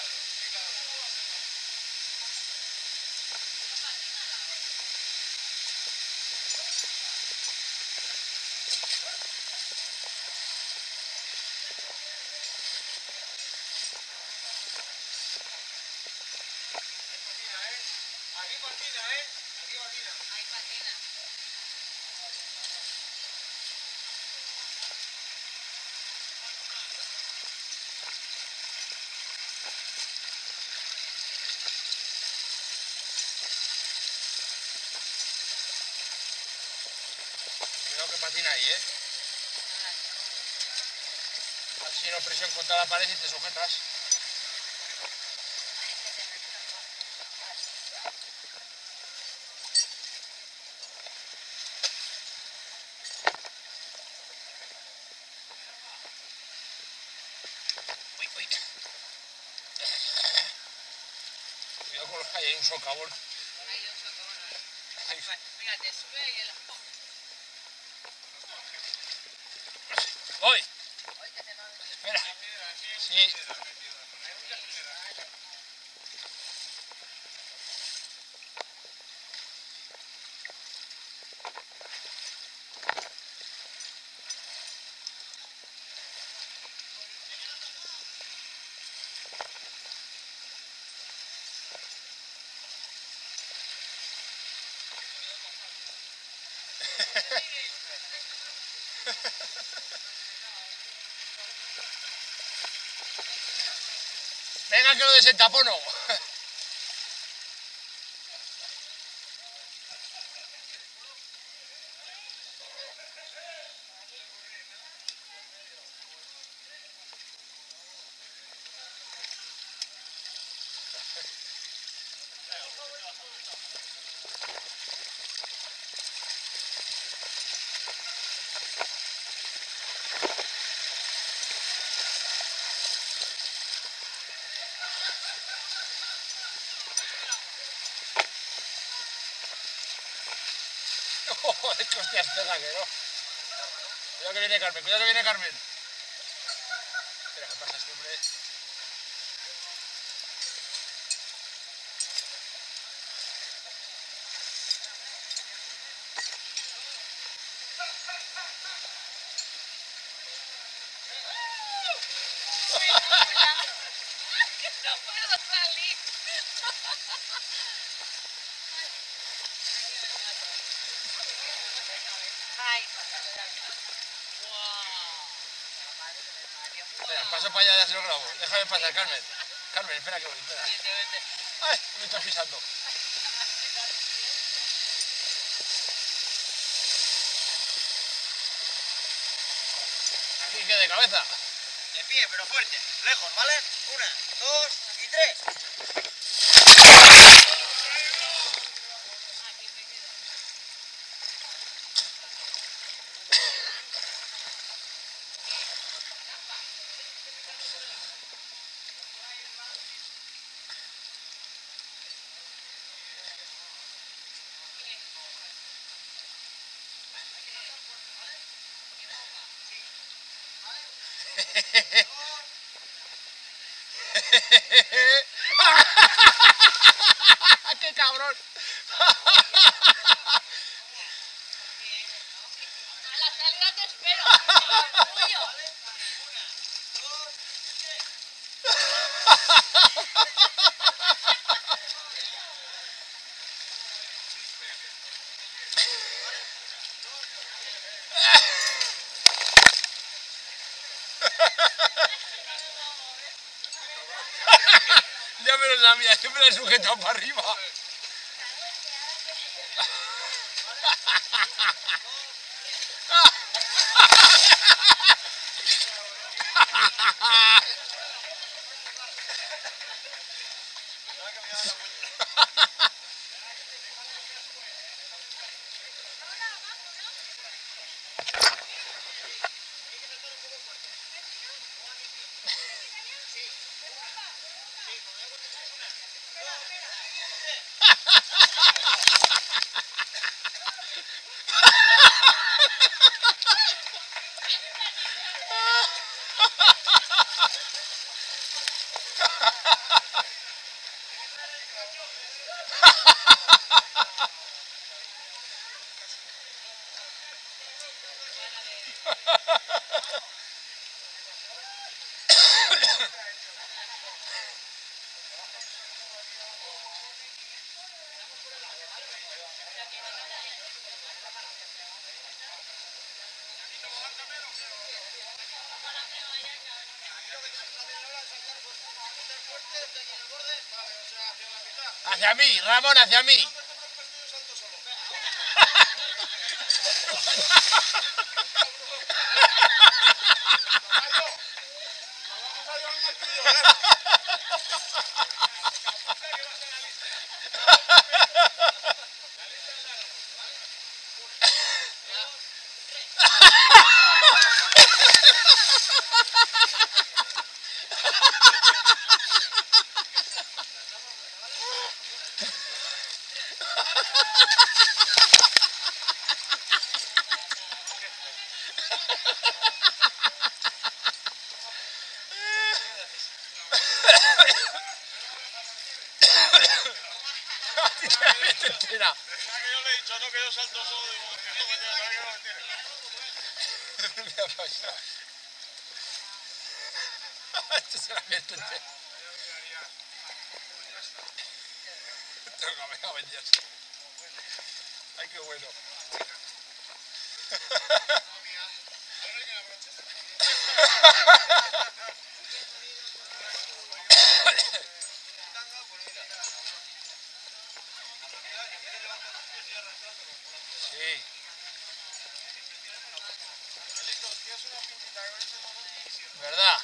Aquí patina, ¿eh? Aquí patina. Ahí patina. Cuidado que patina ahí, ¿eh? Así no presión contra la pared y te sujetas. Uy, uy. Cuidado con los que hay un socavón. Hay un socavón ahí. Ay, Mira, te sube y el... voy. Hoy que te va a venir. Espera. Sí. Venga que lo desentapono. Joder, que hostias pega que no. Cuidado que viene Carmen, cuidado que viene Carmen. Espera, ¿qué pasa este hombre? Que no puedo salir. Ay, paso para allá, ya se lo grabo. Déjame pasar, Carmen. Carmen, espera que voy, espera. Vete, vete. ¡Ay! Me estoy pisando. Aquí, que de cabeza. De pie, pero fuerte. Lejos, ¿vale? 1, 2 y 3. Aquí me quedo. ¡Qué cabrón! A la salida te espero. Orgullo. 1, 2, 3. Ya me lo sabía, yo me lo he sujetado para arriba. Hacia mí, Ramón, hacia mí. Entera. Que yo le he dicho, no, que yo salto solo, digo, que esto me tiene que meter. Esto se la meto entera. Venga, venga, venga. Ay, qué bueno. Sí. ¿Verdad?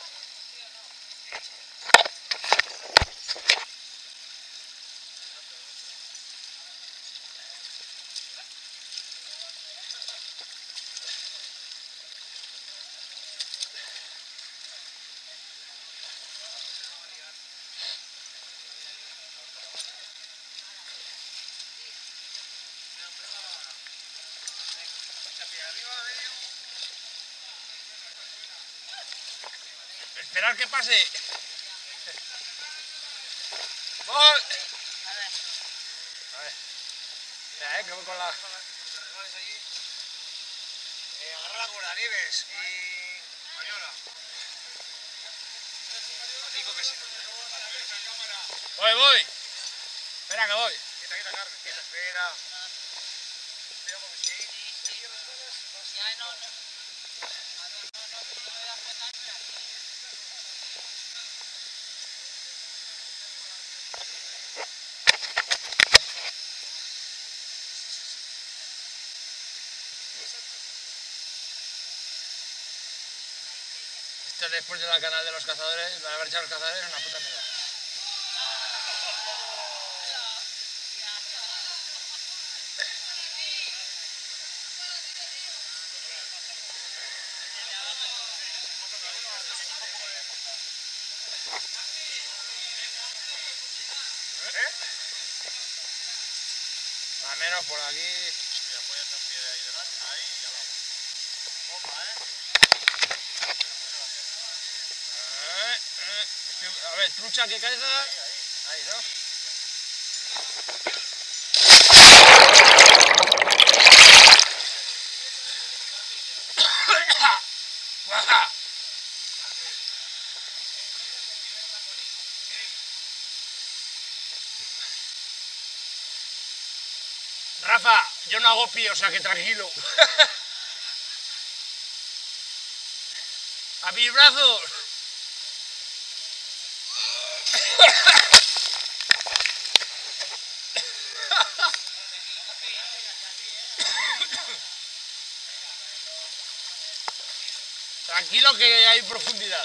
Esperar que pase. ¡Voy! A ver. Espera, que voy con la... Agarra la cuerda, Nieves y Mariola. Digo que si no. Voy, voy. Espera que voy. Quita, Carmen, quita, espera. Espera porque si ahí. Ya no. A ver, no, que no me voy a pegar, mira. Esto después de la canal de los cazadores, de haber echado los cazadores, es una puta mierda. Más o menos por aquí. Y apóyate un pie de ahí delante, ahí y al lado. Bomba, A ver, trucha que caiga. Ahí, ¿no? Rafa, yo no hago pie, o sea que tranquilo. ¡A mis brazos! Tranquilo que hay profundidad.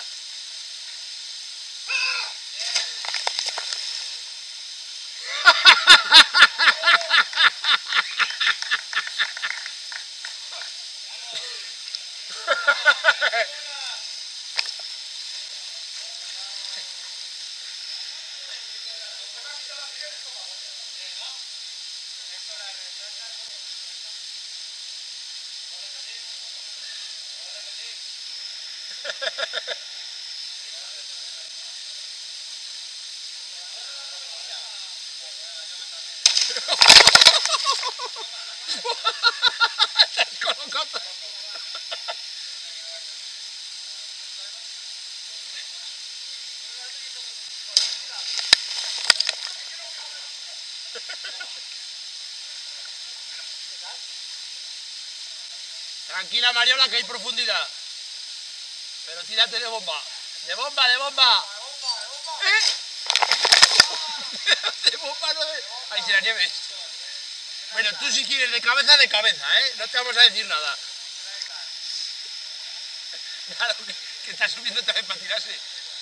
Estás colocando. Tranquila, Mariola, que hay profundidad. Pero tírate de bomba. ¡De bomba, de bomba! ¿Eh? De bomba, no de... Ahí se la nieves. Bueno, tú si quieres de cabeza, ¿eh? No te vamos a decir nada. Claro, que estás subiendo también para tirarse.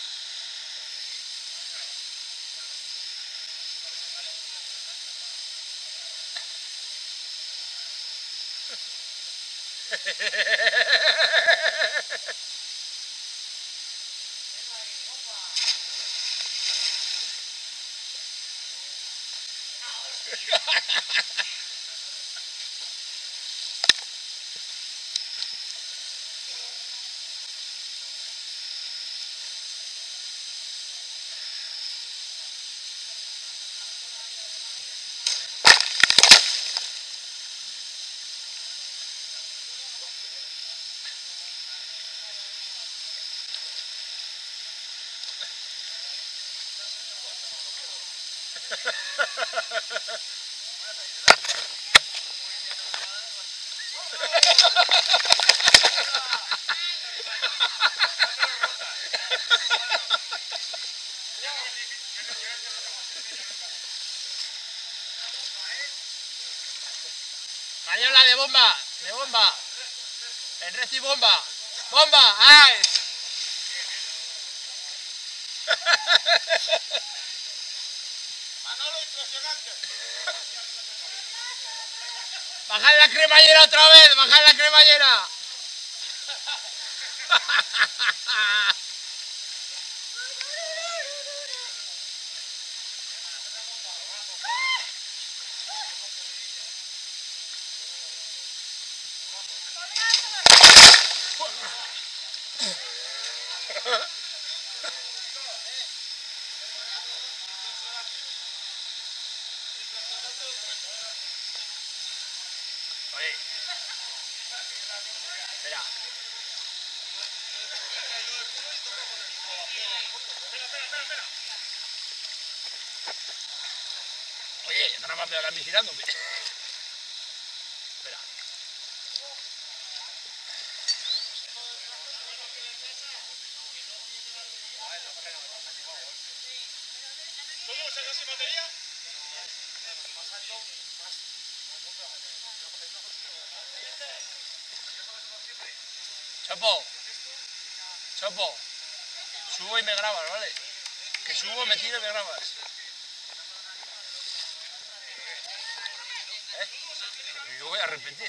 Mariola, de bomba, de bomba. En reci bomba. ¡Bomba! ¡Ay! Manolo, impresionante. ¡Bajad la cremallera otra vez! ¡Bajad la cremallera! Oye, espera. Oye, que nada más me habrán vigilando. Espera. ¿Cómo sacas sin batería? Chopo. Chopo, subo y me grabas, ¿vale? Que subo, me tiro y me grabas. ¿Eh? Yo voy a repetir.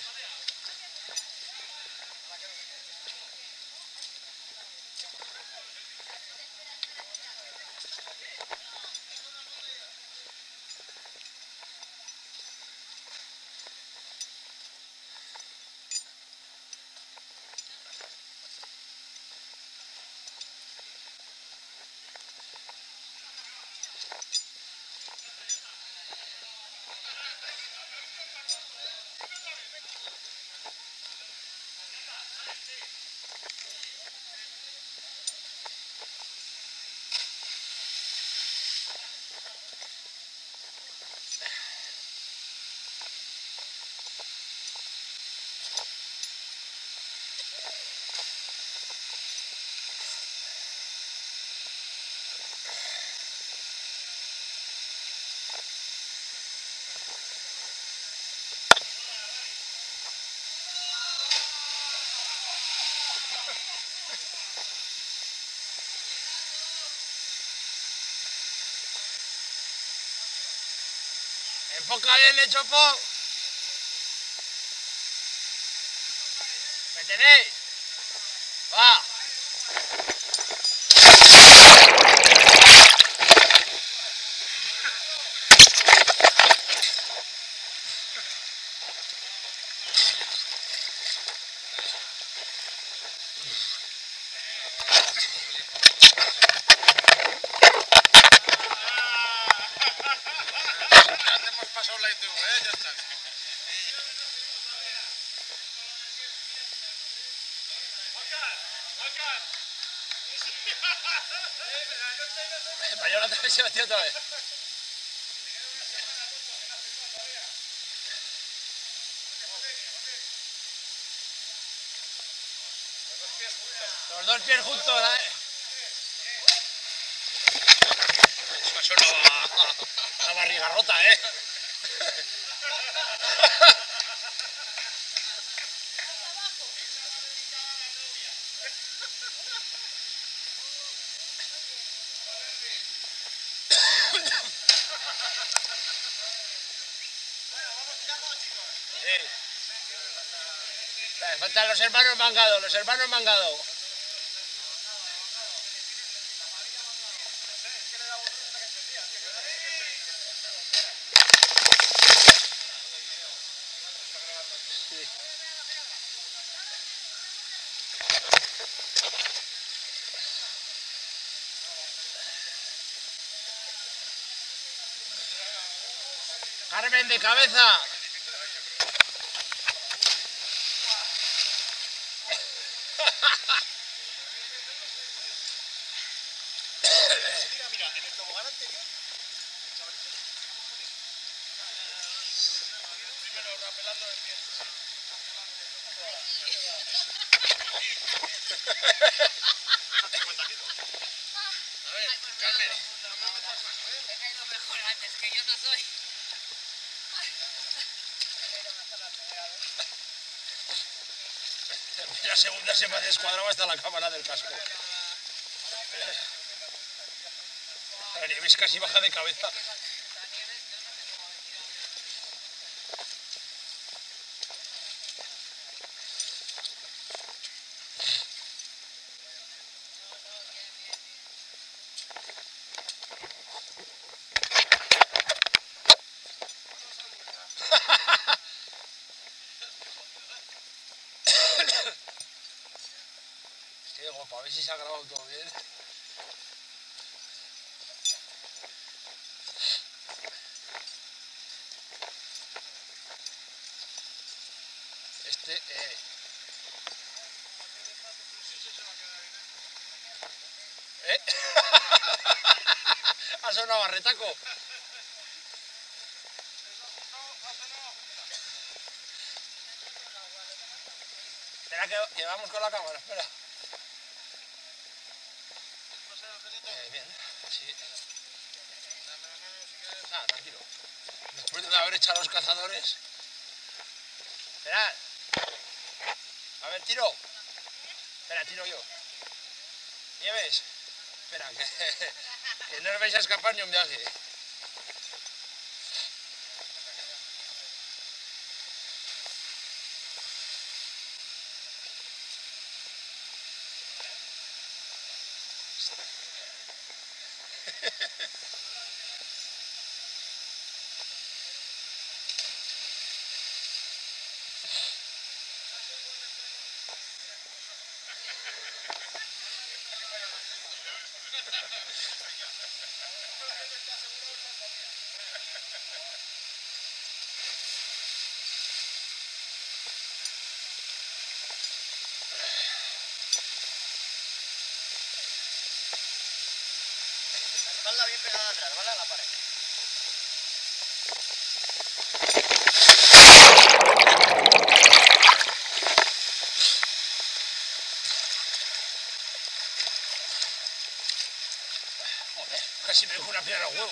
Enfoca bien, Chopo. ¿Me tenéis? Va. Hemos pasado la ITV, ya está. Mayor también se metió otra vez. Los dos pies juntos, ¿eh? Eso ha sonado a barriga rota, ¿eh? Sí. Faltan los hermanos Mangado, los hermanos Mangado. Sí. Carmen de cabeza. Mira, en el tobogán anterior, chavalitos, primero rapelando de pie. A ver, Carmen. He caído mejor antes, que yo no soy. La segunda se me ha descuadrado hasta la cámara del casco. La Nieves casi baja de cabeza. Sí, digo, para ver si se ha grabado todo bien. ¿Eh? Ha sonado barretaco. Espera que vamos con la cámara, espera. Bien, sí. Nada, tranquilo. Después de haber echado a los cazadores. Esperad. A ver, tiro. Espera, tiro yo. Nieves, espera, que no os vais a escapar ni un viaje. Espalda bien pegada atrás, ¿vale? A la pared. Joder, casi me dejo una piedra al huevo.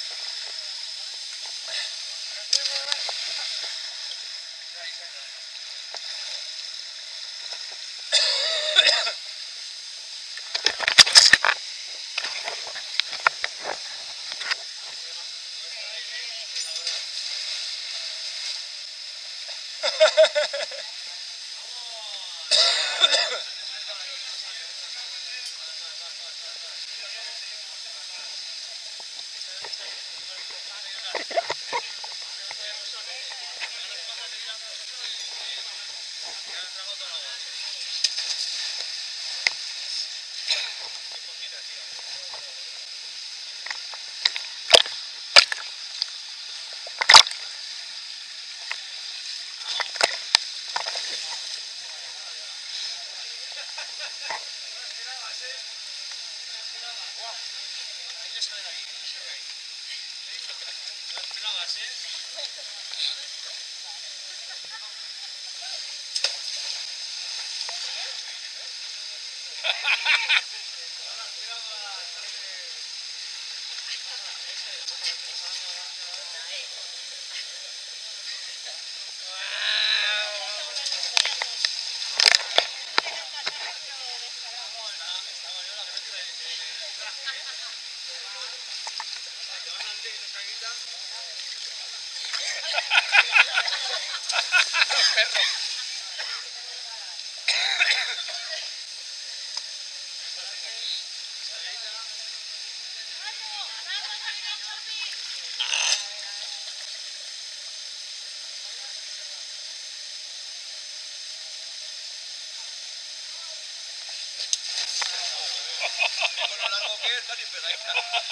Con lo largo que es, está ni pegadita.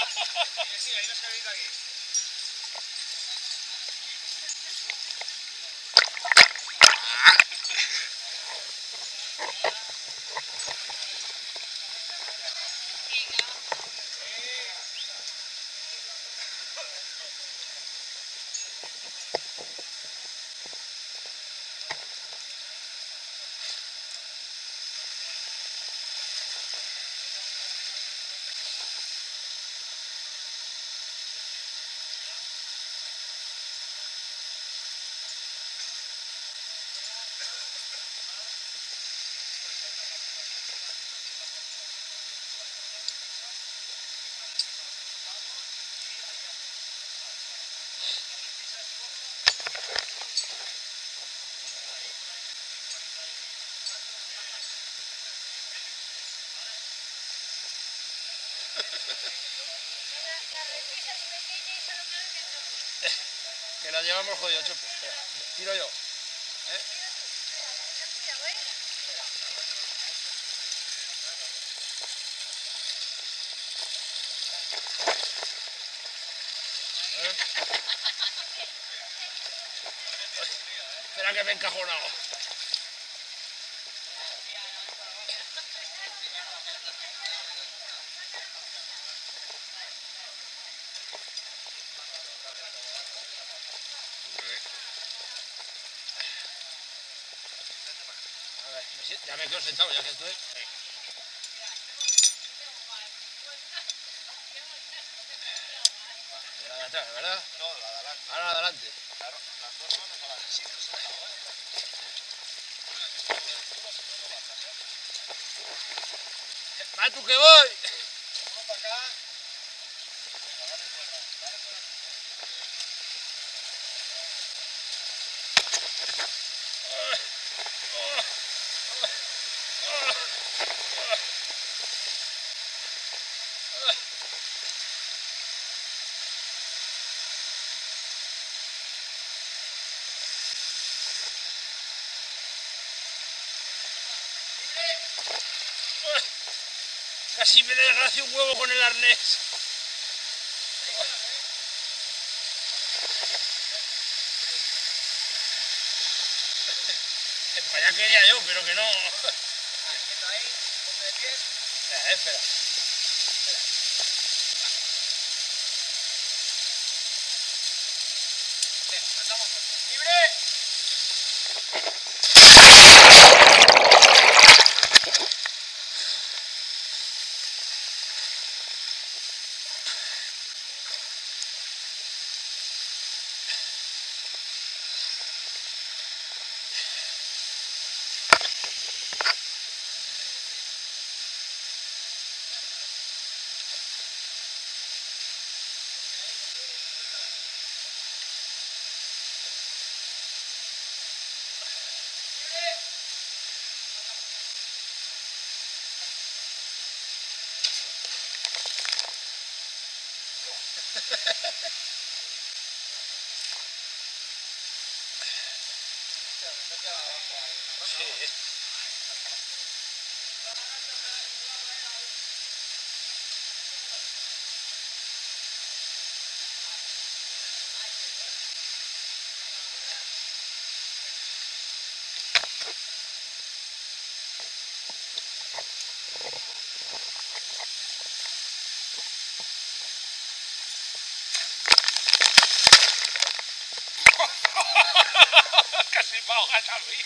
Que sí, hay una escalerita aquí. Que la llevamos jodido, Chopo. Espera, tiro yo. Espera que me he encajonado. A ver, ya me quedo sentado, ya que estoy. De la de atrás, ¿verdad? No, la de adelante. Ahora adelante. Claro, las dos manos adelante. Sí, pero sentado, ¿eh? ¡A tú que voy! Vamos para acá. Venga, dale cuerda. Dale cuerda. Casi me desgracia un huevo con el arnés. Para allá quería yo, pero que no. Quieto ahí, ponte de pie. Espera. Venga, saltamos fuerte. ¡Libre! Sí. Casi me ahogas a mí.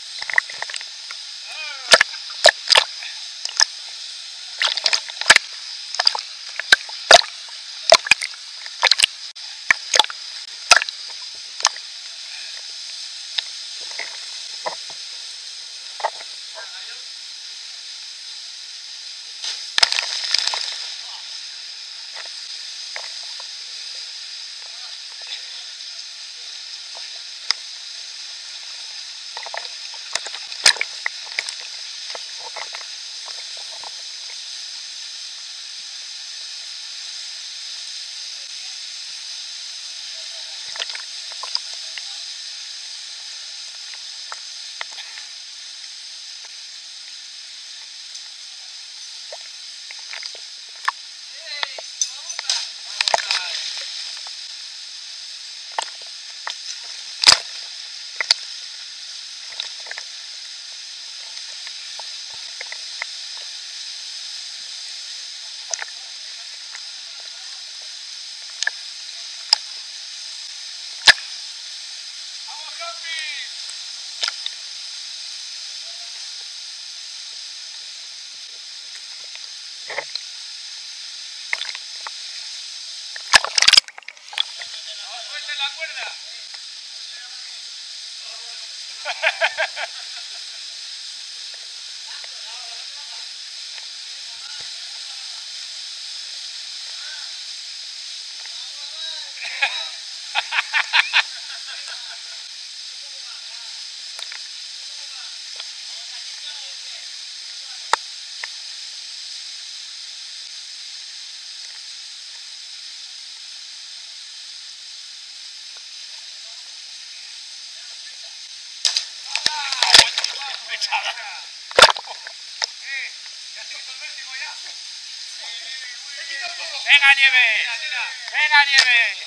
¡Suelte la cuerda! Echada. ¿Ya has visto el vértigo ya? ¡Venga, Nieves! ¡Venga, Nieves!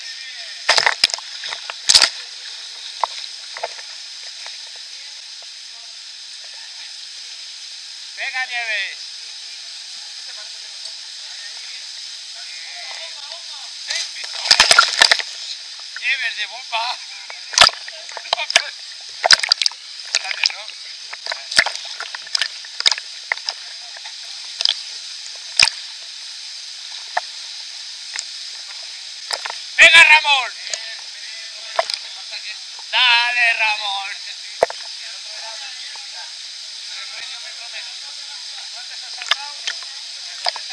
¡Venga, Nieves! ¡Nieves de bomba! Gracias, ¿no? ¡Venga, Ramón! ¡Dale, Ramón! ¿Cuántos has saltado?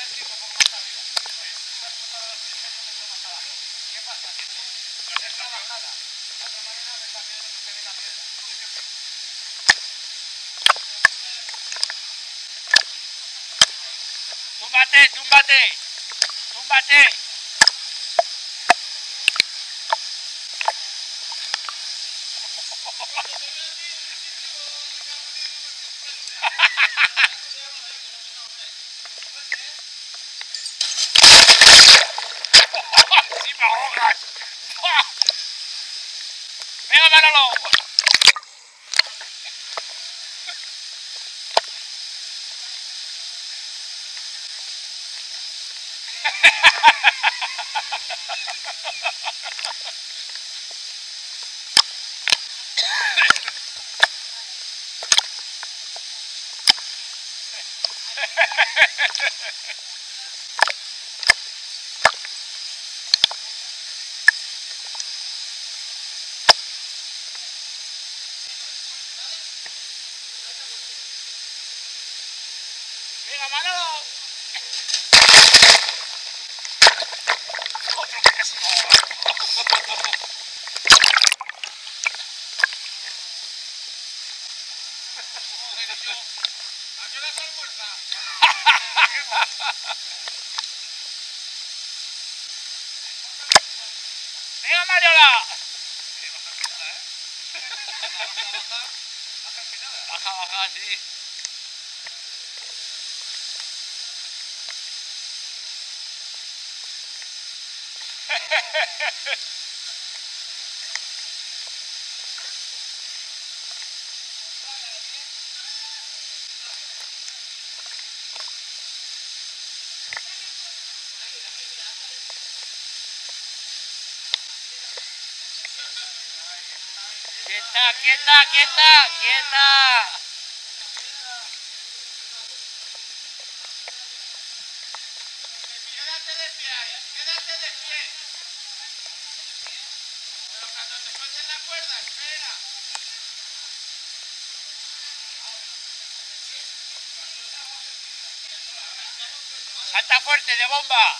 Túmbate, túmbate. Túmbate. ¡Sí me ahogas! ¡Venga, Manolo! ¡Venga, Manolo! Otro que casi me ahoga. Joder, y yo, ¿a qué hora se almuerza? ¡Venga, Mariola! Baja, baja, sí. Quieta, quieta, quieta, quieta. Quédate de pie ahí, quédate de pie. Pero cuando te suelten la cuerda, espera. Salta fuerte, de bomba.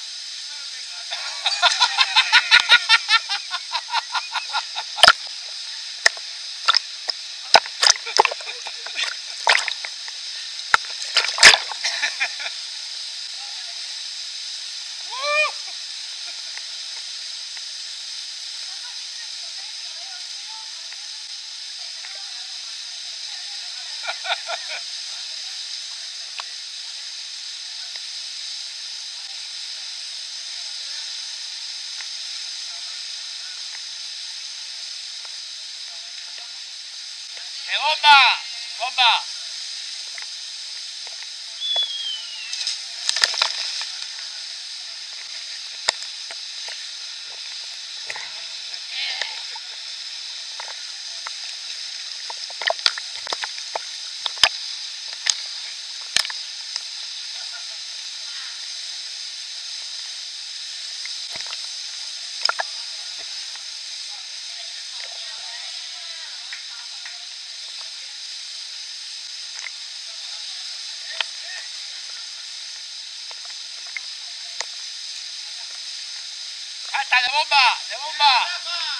¡De bomba! ¡Bomba! ¡Salta, de bomba! ¡De bomba!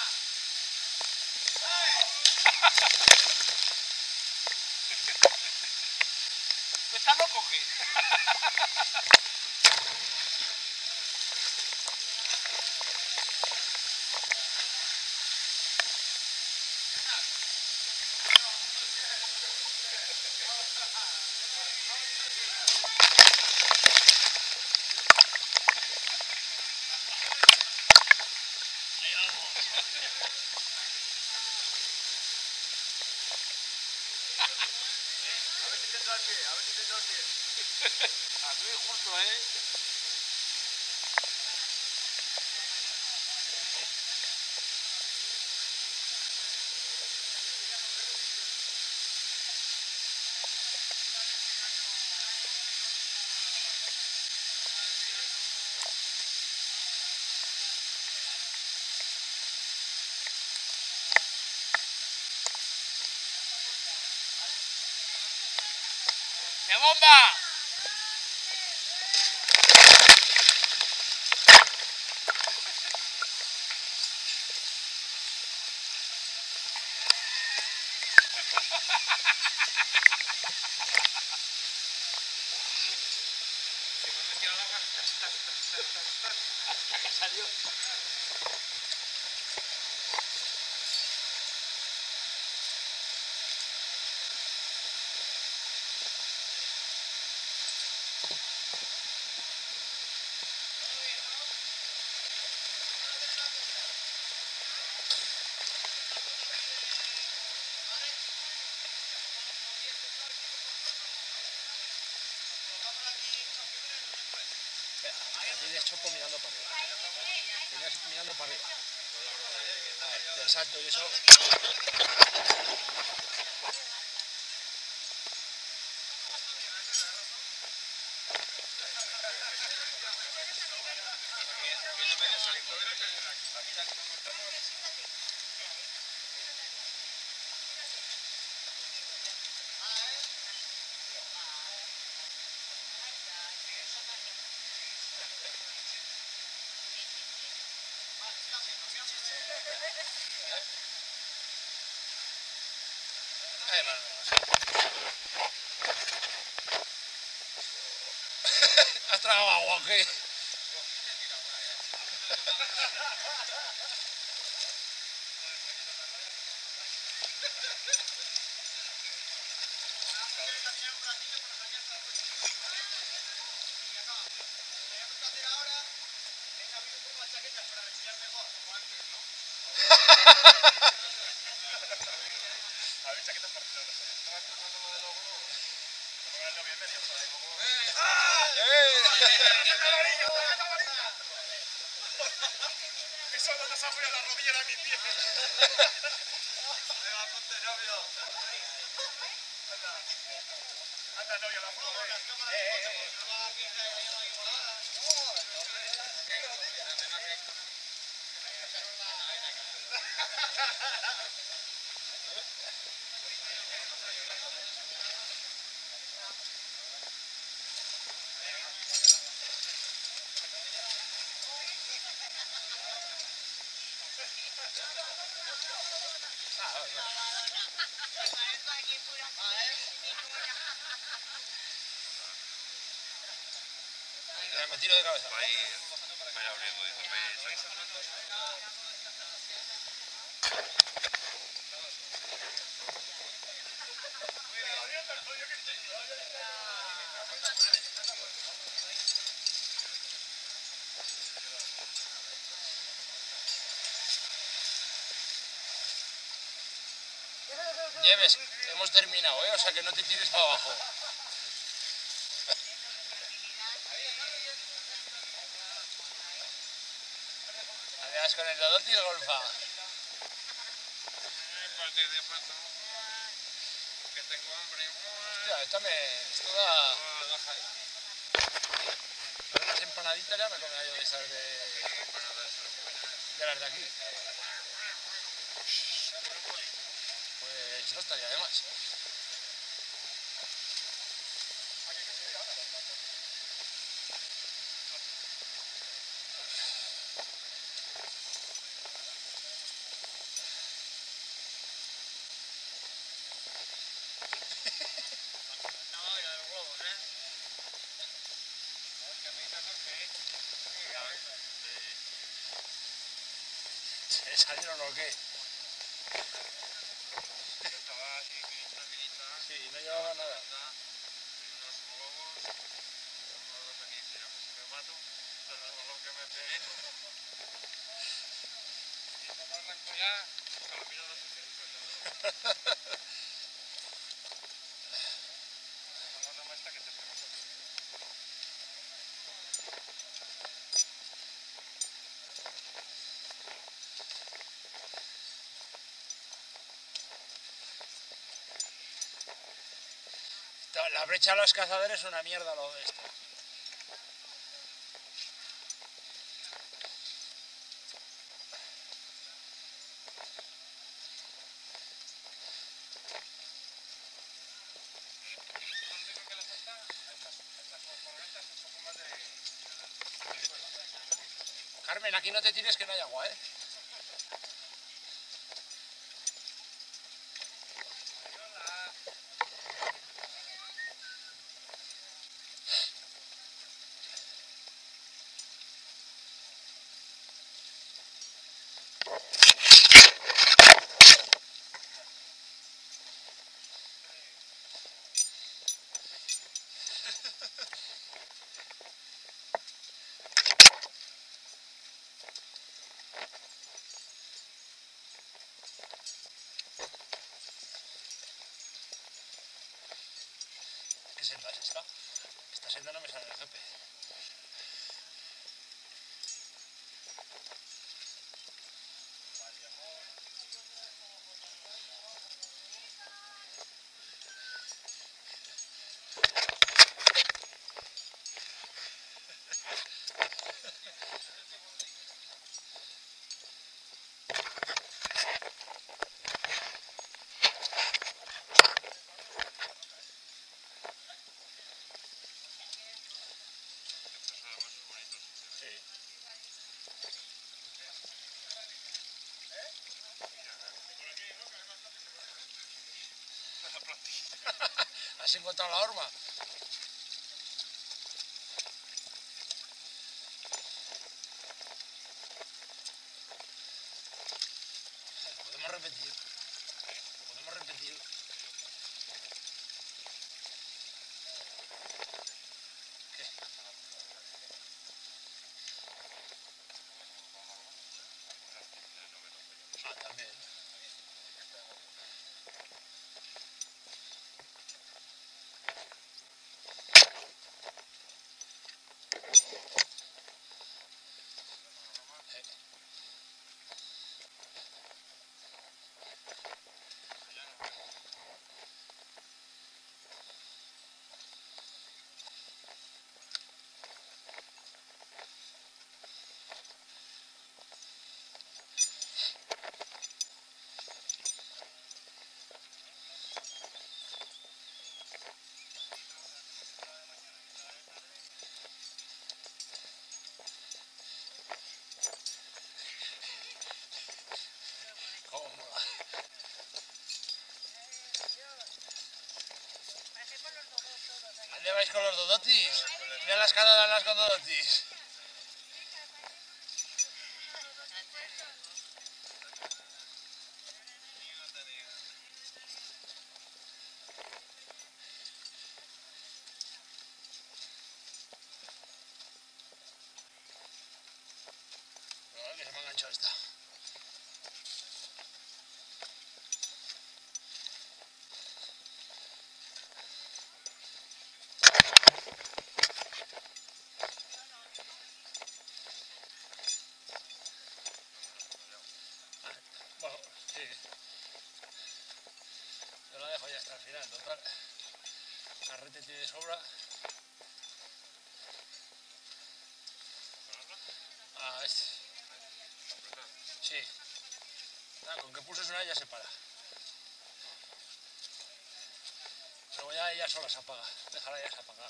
¿Tú estás loco o qué? A ver si tendrá el pie, a ver si tendrá el pie. A mí justo, ¿eh? ¡De bomba! Se me ha metido Chopo mirando para arriba. Venías mirando para arriba. A ver, del salto y eso. Ahí va. ¿Has tragado agua o qué? A ver, chaquetas para tirar los ojos. Estaba tocando lo de los globos. No me hagas bien medio, pero digo, eso no te se apoya la rodilla de mi pie. Venga, ponte novio. Anda, novio, la foto. Me tiro de cabeza. Vaya abriendo, dice, Lleves, hemos terminado, ¿eh? O sea que no te tires para abajo. Adiós con el Dodoti y el Golfa. partir de pronto, que tengo hambre. Hostia, esto da unas empanaditas, ya me comía yo de esas de las de aquí. Pues no estaría de más. ¿Se salieron o qué? Estaba así, finita, Sí, no llevaba nada. unos globos, unos dos aquí, si no, casi me mato, pero lo que me pegué. Y cuando arranco ya, a la mira no se suelta. La rama esta que te pega. La brecha de los cazadores es una mierda lo de esto. Carmen, aquí no te tires que no hay agua, ¿eh? ¿Qué senda es esta? Esta senda no me sale en el jefe. plantilla. ¿Has encontrado la horma? Podemos repetir. Podemos repetir. ¿Qué? Ah, también. ¿Cómo mola? ¿Dónde vais con los dodotis? Mira las caras de las con dodotis. No, que se me ha enganchado esta. Bueno, sí. Yo la dejo ya hasta el final, total. Carrete tiene de sobra. Ah, este. Sí. Ah, con que pulses una ya se para. Pero ya ella sola se apaga. Déjala ya se apaga.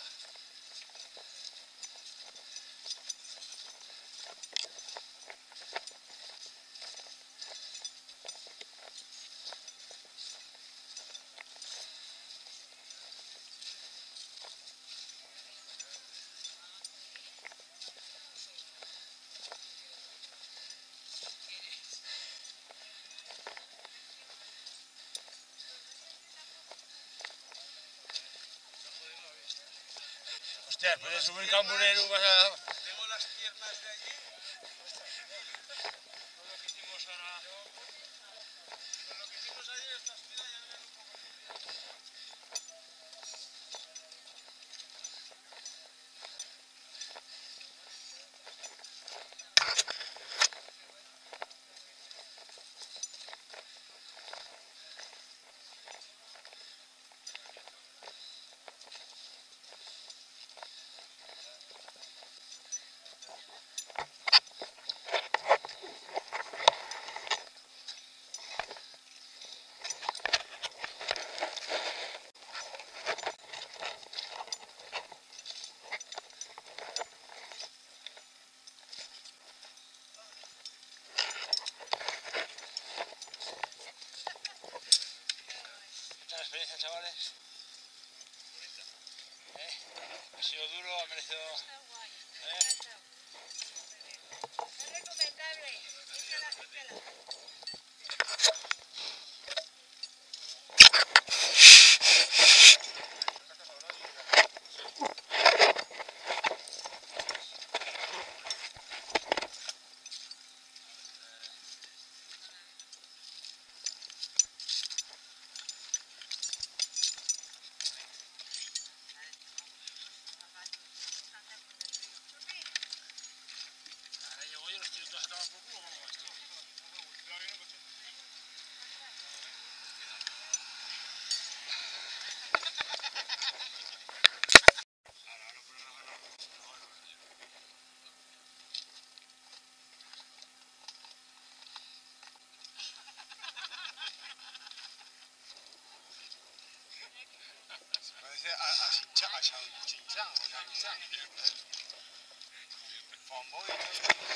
Hostia, puedes subir Camburero, vas a... Tengo las piernas de allí. Todo lo que hicimos ahora. Con lo que hicimos ayer, esta subida ya me un poco subida. ¿Qué tal la experiencia, chavales? Ha sido duro, ha merecido... Es recomendable. Fíjala, fíjala. Ahora llego yo, los tíos todos a tomar por culo, ¿cómo va esto? Parece a Shin-Chan o Shin-Chan. Fanboy.